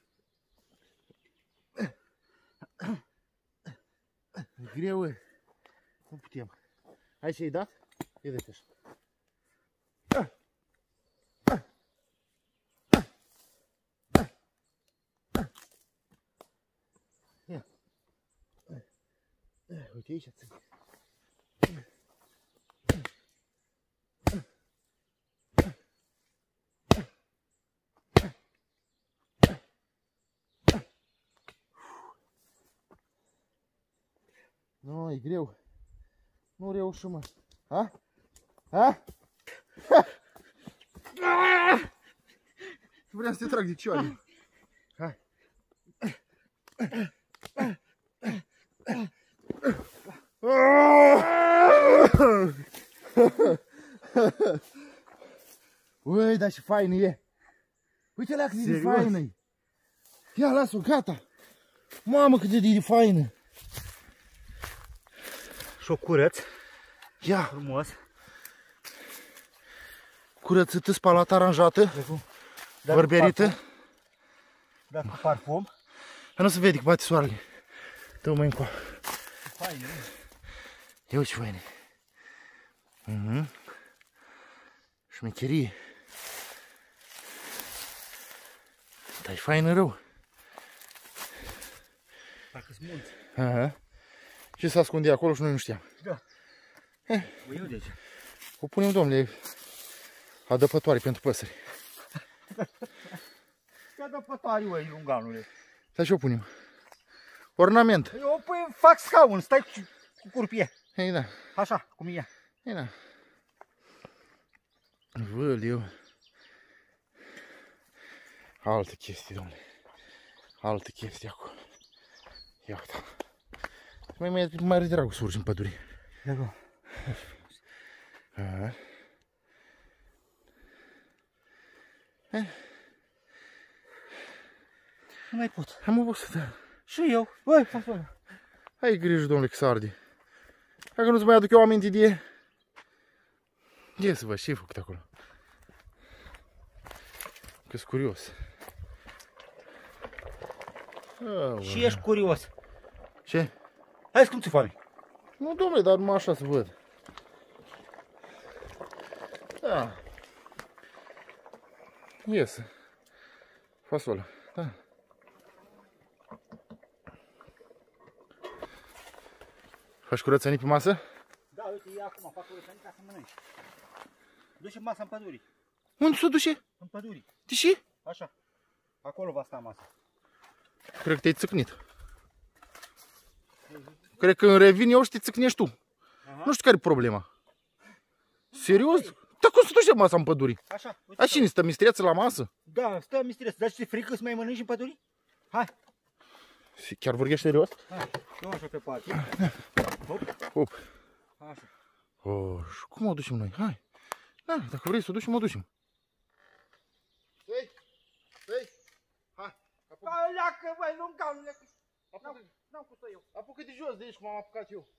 E greu, e. Nu putem. Hai ce-ai dat? Uite-te așa. Ia. Uite aici ține. Nu, e greu. Nu reușim, mă. Ha? Ha? Vreau să te trag de cioare. Hai. Ui, dar și faină e. Uite-la cât de faină e. Ia, las-o, gata. Mamă, cât de faină. Și o curăț. Ia. Frumos. Curățită, spalată, aranjată. Bărberită. Dat cu parfum. Dar nu se vede că bate soarele. Dă-o mai încoa. Faină. Ia uite ce faină. Șmecherie. Dar e faină rău. Parcă-s mulți. Aha. Ce se ascunde acolo și noi nu știam. Da. O iau de aici. O punem, domnule, adăpătoare pentru păsări. Ce adăpătoare, ui, lunganule. Dar ce o punem? Ornament. Eu fac scaun, stai cu curpie. Ei, da. Așa, cum e ea. Ei, da. Văliu. Alte chestii, domnule. Alte chestii acolo. Ia uite. Mai are dragul să urci în pădure. Ia acolo. Nu mai pot. Am obosit, da. Și eu. Băi, fac ăla. Ai grijă, domnule, că s-arde. Dacă nu-ți mai aduc eu aminte de... Ia să văd ce-ai făcut acolo. Că-s curios. Și ești curios. Ce? Hai cum ți foame. Nu, domnule, dar numai așa să văd. Da. Iese. Fasolă, da. Faci curățenie pe masă? Da, uite, ia acum, fac curățenie ca să mănânci. Duce masa în pădure. Unde se duce? În pădure. De ce? Așa. Acolo va sta masa. Cred că te-ai țâcnit. Cred că când revin eu și te țâcnești tu. Aha. Nu știu care e problema. Serios? Dar cum se duce masa în pădure? Așa. Uite, A cine stă mistreață la masă? da, stă misterios. Dar ce frică să mai mănânci în pădure? Hai. Chiar vorbești serios? Hai. Eu așa pe parte. Hop. Hop. Așa. Oh, și cum o ducem noi? Hai. Da, dacă vrei să o ducem, o ducem. Stai! Stai! Hai! Aleacă, băi, nu-mi calm, n-am cum să eu. Apucă-te jos de aici, cum am apucat eu.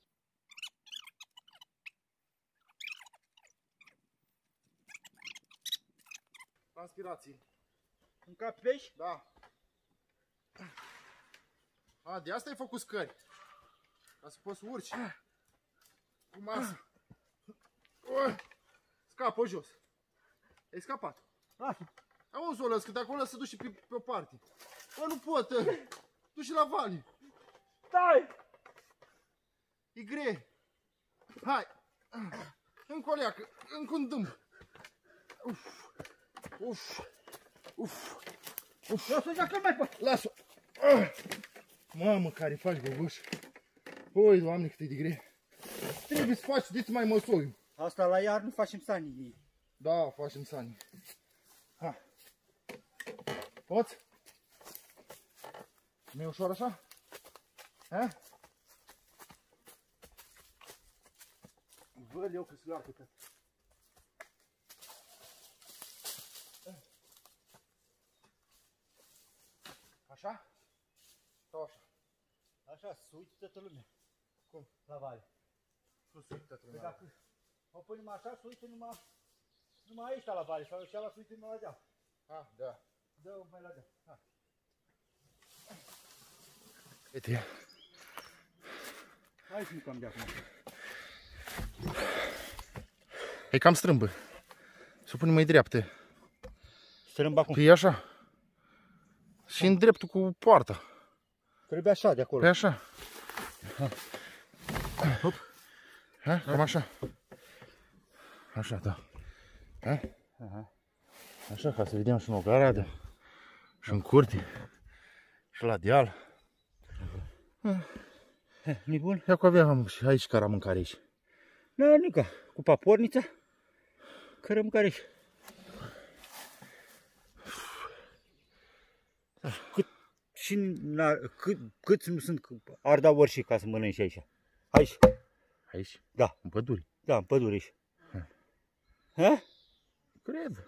Transpirații. În cap pești? Da. A, de asta ai făcut scări. Ca să poți să urci. Cu masă. Scapă jos. Ai scapat. Auzi, să o lăs, că de acolo să duci pe o parte. Bă, nu pot. Duci la vali. Stai! E greu. Hai. Încă o leacă. Încă un dâm. Uf. Lasă-o dacă mai poți. Lasă-o. Mamă, care faci, băbuș. Oi, Doamne, cât e de greu. Trebuie să faci, de mai măsori. Asta la iarnă facem sanii. Da, facem sani. Ha. Poți? Nu e ușor așa? Ha? Văd eu că se learcă tot. Așa? Sau așa? Așa, să uite toată lumea. Cum? La vale. Nu se uită lumea. Dacă o punem așa, să uite numai aici la vale, sau cealaltă să uite numai la deal. Ah, da. Dă-o mai la deal. Ha. Uite. Hai să nu cam de acum. E cam strâmbă. Să o punem mai dreaptă. Strâmb acum. Că e așa. Și în dreptul cu poarta. Trebuie așa de acolo. Păi așa. Hop. Ha? Cam așa. Așa, da. Ha? Așa, ca să vedem și în ogradă. Și în curte. Și la deal. Nu-i bun? Ia cu aveam și aici care am mâncare aici. Nu, nică. Cu papornița. Care mâncare aici. Câți nu sunt ardaori și ca să mănânci aici? Aici. Aici? Da. În păduri. Da, în pădure aici. Ha? Cred.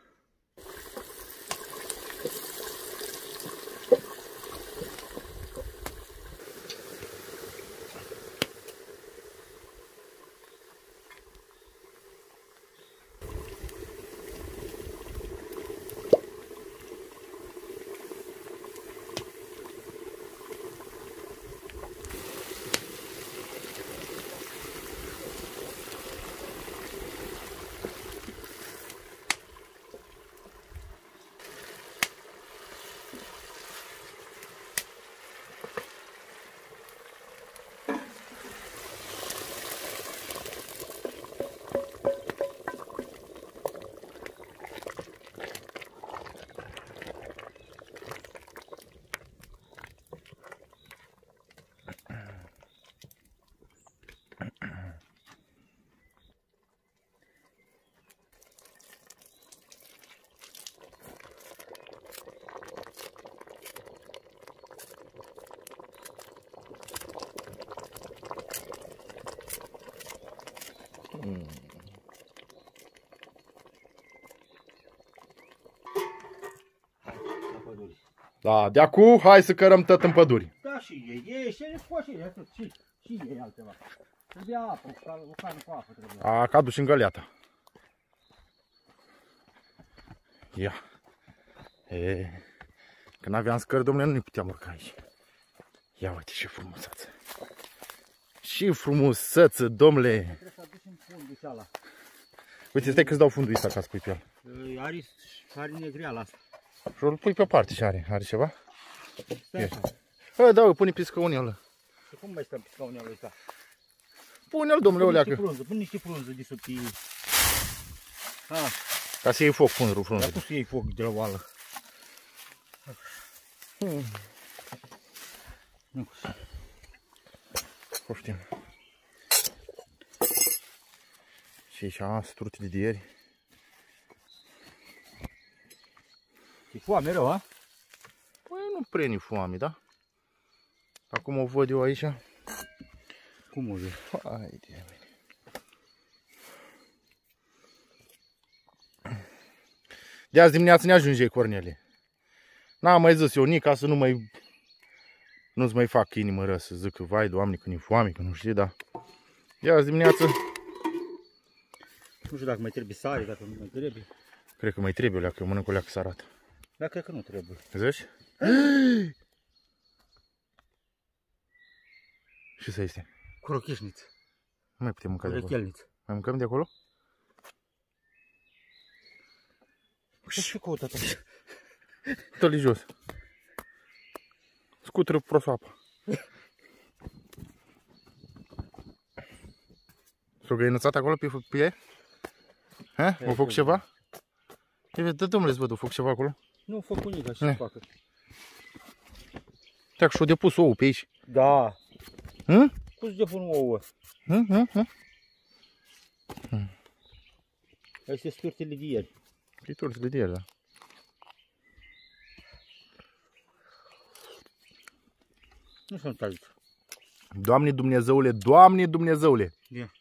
Da, de acum hai să cărăm tot în păduri. Da, și ei, și poți și atât, și ei altceva. Trebuia apă, o cană cu apă trebuia. A cadu și în găleata. Ia. E, când aveam scări, domnule, nu ne puteam urca aici. Ia uite ce frumusețe. Și frumusețe, domnule. Trebuie să aducem fundul și ala. Uite, stai că-ți dau fundul ăsta ca să pui pe el. Are negreala asta. Și îl pui pe parte și are ceva? Stai așa. Da, îl pune pe scaunul ăla. Și cum mai stăm pe scaunul ăsta? Pune-l, domnule, o leacă. Pune niște frunză de sub pe... Ca să iei foc frunzul. Dar cum să iei foc de la oală? Nu. Poftim. Și aici strutile de ieri. E foame rău, a? Păi nu prea foame, da? Acum o văd eu aici. Cum o vezi? Hai de mine. De azi dimineață ne ajunge, Cornele. N-am mai zis eu nici ca să nu-ți mai fac inimă rău, să zic că vai, Doamne, că ne foame, că nu știu, dar de azi dimineață Nu știu dacă mai trebuie sare, dacă nu mai trebuie. cred că mai trebuie o leacă, eu mănânc o leacă sărată. Dar cred că nu trebuie. Zici? Ce să este? Crocheșniță. Nu mai putem mânca de acolo. Rechelniță. Mai mâncăm de acolo? Ce căută tot? Dă-l jos. Scutură prosoapă. S-o găinățat acolo pe ea? Ha? Au făcut ceva? Dă, domnule, văd, au făcut ceva acolo? Nu, fă cu niga, ce facă? Dacă și-o depus ouă pe aici. Da. Hă? Cum să depun ouă? Astea sunt turtele de ieri. E turtele de ieri, da. Nu sunt tare. Doamne Dumnezeule, Doamne Dumnezeule! Ia.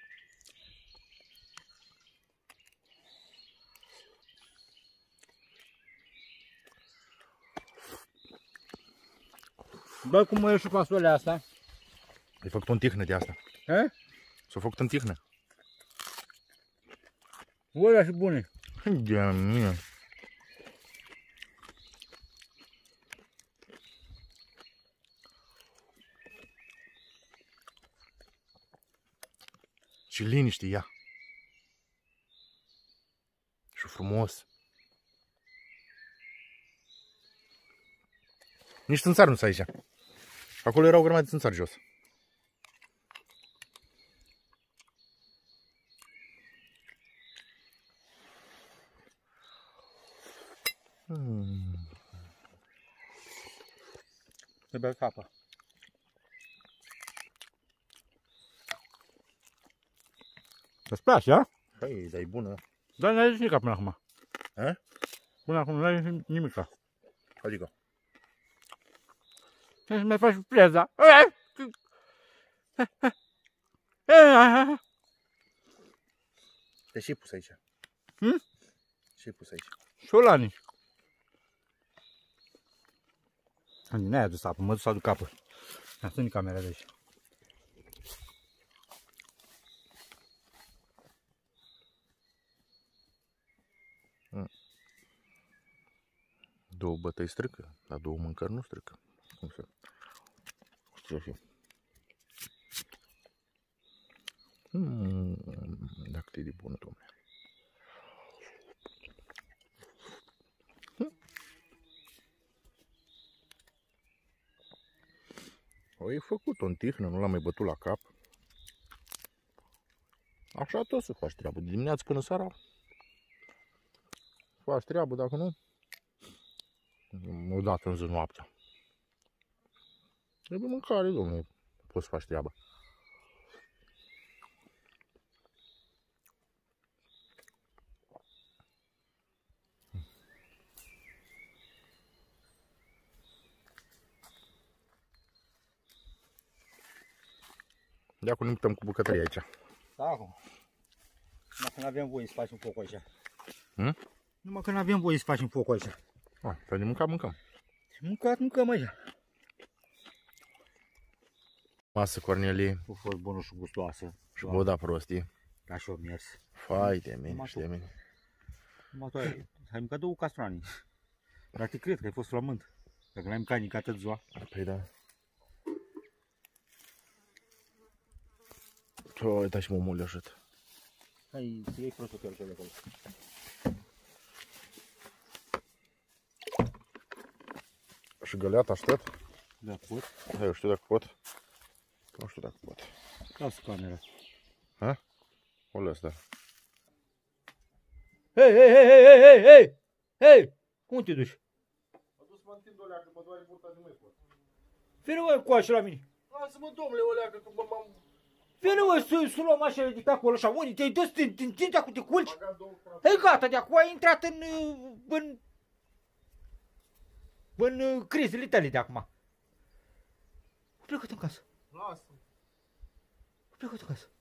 Bă, cum mă ieși și fasolea asta? Ai făcut în tihnă de asta. He? S-a făcut în tihnă. Olea și bune. De mine. Ce liniște ea. Și frumos. Nici țânțari nu s-a aici. Acolo erau o grămadă de țânțari jos. Să bea capa. Îți place, a? Păi, dar e bună. Dar n-ai zis nimic până acum. A? Până acum n-ai zis nimic. Adică? Să mai faci preza. Te și pus aici. Și pus aici. Șolani. N-ai adus apă, mă duc să aduc apă. Am strânit camera de aici. Două bătăi strică, dar două mâncări nu strică. Cum să? Ce fi? Dacă te-i de bună, domnule. O făcut-o în tihnă, nu l-am mai bătut la cap. Așa tot să faci treabă, de dimineață până seara. Faci treabă, dacă nu, odată în zi noaptea. Trebuie mâncare, domnule, poți să faci treaba. De acum ne putem cu bucătăria aici. Da, acum. Numai că n-avem voie să facem focul aici. Hmm? Numai că n-avem voie să facem focul aici. Pe de mâncat, mâncăm. Mâncăm aici. Masă, Cornelie. A fost bună și gustoasă. Și boda prostii. Ca și-o mers. Fai de mine și de mine. Numai tu ai mâncat două castrani. Dar te cred că ai fost flământ. Dacă n-ai mâncat nici atât ziua. Păi da. Uita și mă leșit. Hai să iei prostul de acolo. Și găleata aștept. Da, pot. Hai, eu știu dacă pot. Nu știu dacă pot. Lasă camera. Ha? O las, da. Hei! Cum te duci? Mă duc să mă întind o leacă, mă doare burta de mai pot. Vine mă coașă la mine. Lasă-mă, domnule, o leacă, că m-am... Vine mă să luăm așa de pe acolo așa. Unde te-ai dus, te întinzi acum, te culci? Hei, gata, de acum ai intrat în crizele tale de acum. Plecă-te în casă. Lasă. Plecă-te în casă.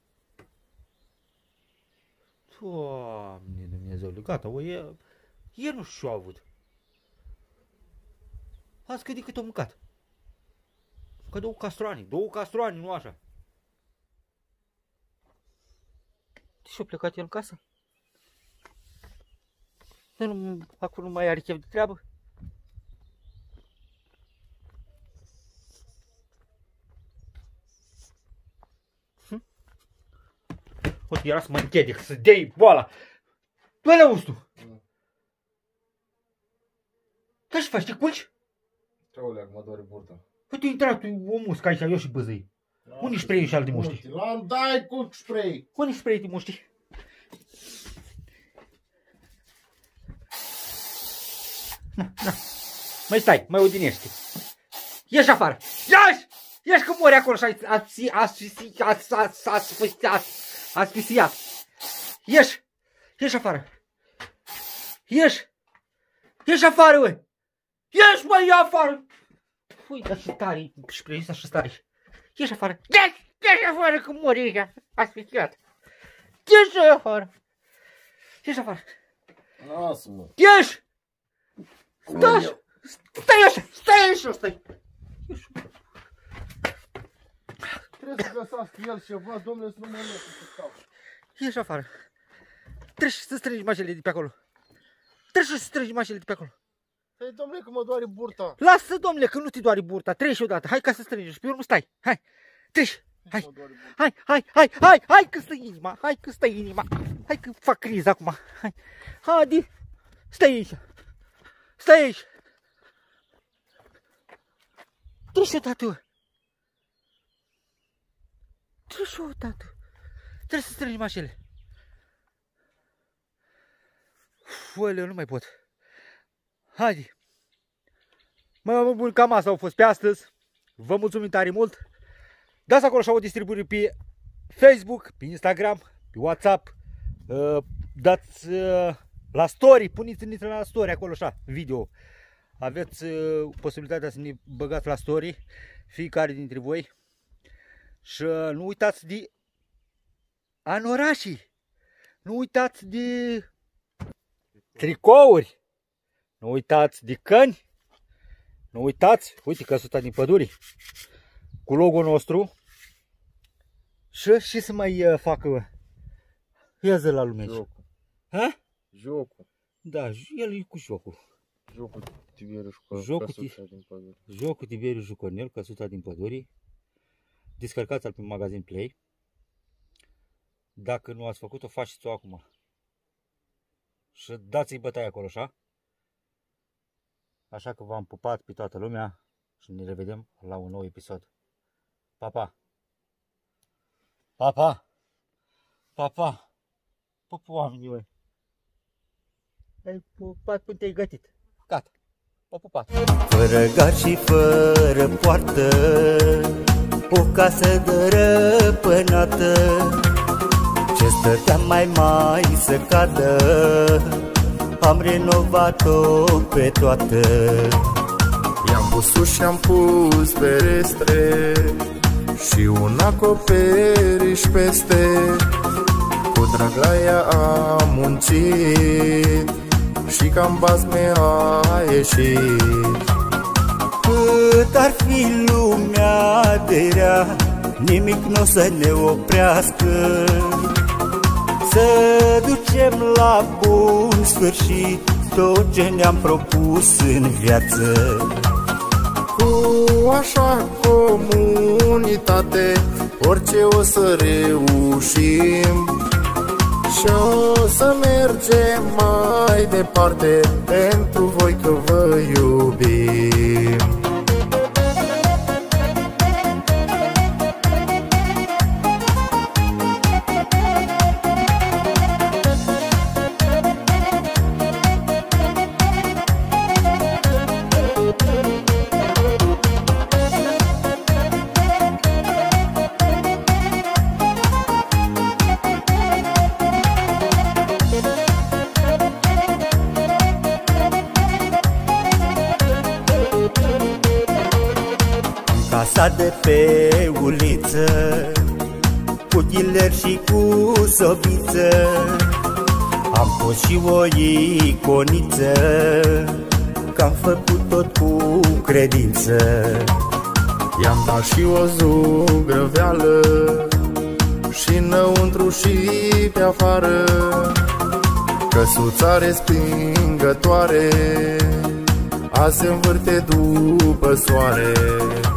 Doamne Dumnezeule, gata, o e... El nu și-o avut. Azi cât de cât o mâncat. Că două castroane, nu așa. Și-o plecat el în casă? Acum nu mai are chef de treabă? era să mă închede, să dei boala. Tu alea tu. Ce faci, te culci? Ce o leagă, mă doare burta. Păi tu intrat, tu o muscă aici, eu și băzăi. Unde-i spray-ul și al de muști? L-am dai cu spray. Unde-i spray-ul de muști? Na. Mai stai, mai odinește. Ieși afară! Ieși! Ieși că mori acolo și asfixiat. Ieși! Ieși afară! Ieși! Ieși afară, băi! Ieși, mă, ia afară! Ui, dar și tare, și prezisa și tare. Ieși afară! Ieși! Ieși afară că mori aici, asfixiat. Ieși afară! Ieși afară! Lasă-mă! Ieși! Stai! Stai așa! Stai așa! Stai! Trebuie să găsească el ceva, domnule, să nu mă lăsă să stau. Ieși afară! Trebuie să strângi mașinile de pe acolo. Trebuie să strângi mașinile de pe acolo. Stai, domnule, că mă doare burta. Lasă, domnule, că nu te doare burta. Treci odată. Hai ca să strângi și pe urmă stai. Hai! Treci! Hai! Hai că stă inima! Hai că stă inima! Hai că fac criză acum! Hai! Haide! Stai aici! Stai aici! Treci odată! Treci odată! Trebuie să strângi mașinile! Foile, nu mai pot! Haide! Mă bun, cam asta au fost pe astăzi. Vă mulțumim tare mult! Dați acolo și o distribuire pe Facebook, pe Instagram, pe WhatsApp. Dați la story, puneți-ne la story acolo așa, video. Aveți posibilitatea să ne băgați la story, fiecare dintre voi. Și nu uitați de anorașii. Nu uitați de tricouri. Nu uitați de căni. Nu uitați, uite căsuța din pădure cu logo-ul nostru. Și să mai facă. Ia zi la lume. Jocul. Ha? Jocul. Da, el e cu jocul. Jocul Tiberiu din pădure. Jocul Tiberiu Jucornel, căsuța din pădure. Descărcați-l pe magazin Play. Dacă nu ați făcut-o, faceți-o acum. Și dați-i bătaie acolo, așa? Așa că v-am pupat pe toată lumea și ne revedem la un nou episod. Pa, pa! Pa, pa! Pa, pa! Pupu, oamenii, băi! Ai pupat până te-ai gătit. Gata! O pupat! Fără gar și fără poartă, o casă dărăpânată, ce stătea mai să cadă, am renovat-o pe toată. I-am pus uși și-am pus ferestre și un acoperiș peste. Cu drag la ea am muncit și cam basme a ieșit. Cât ar fi lumea de rea, nimic nu o să ne oprească. Să ducem la bun sfârșit tot ce ne-am propus în viață. Cu așa comunitate orice o să reușim și o să mergem mai departe pentru voi că vă iubim. Casa de pe uliță, cu ghiler și cu sobiță, am pus și o iconiță, că am făcut tot cu credință. I-am dat și o zugrăveală și înăuntru și pe afară, căsuța respingătoare, a se învârte după soare.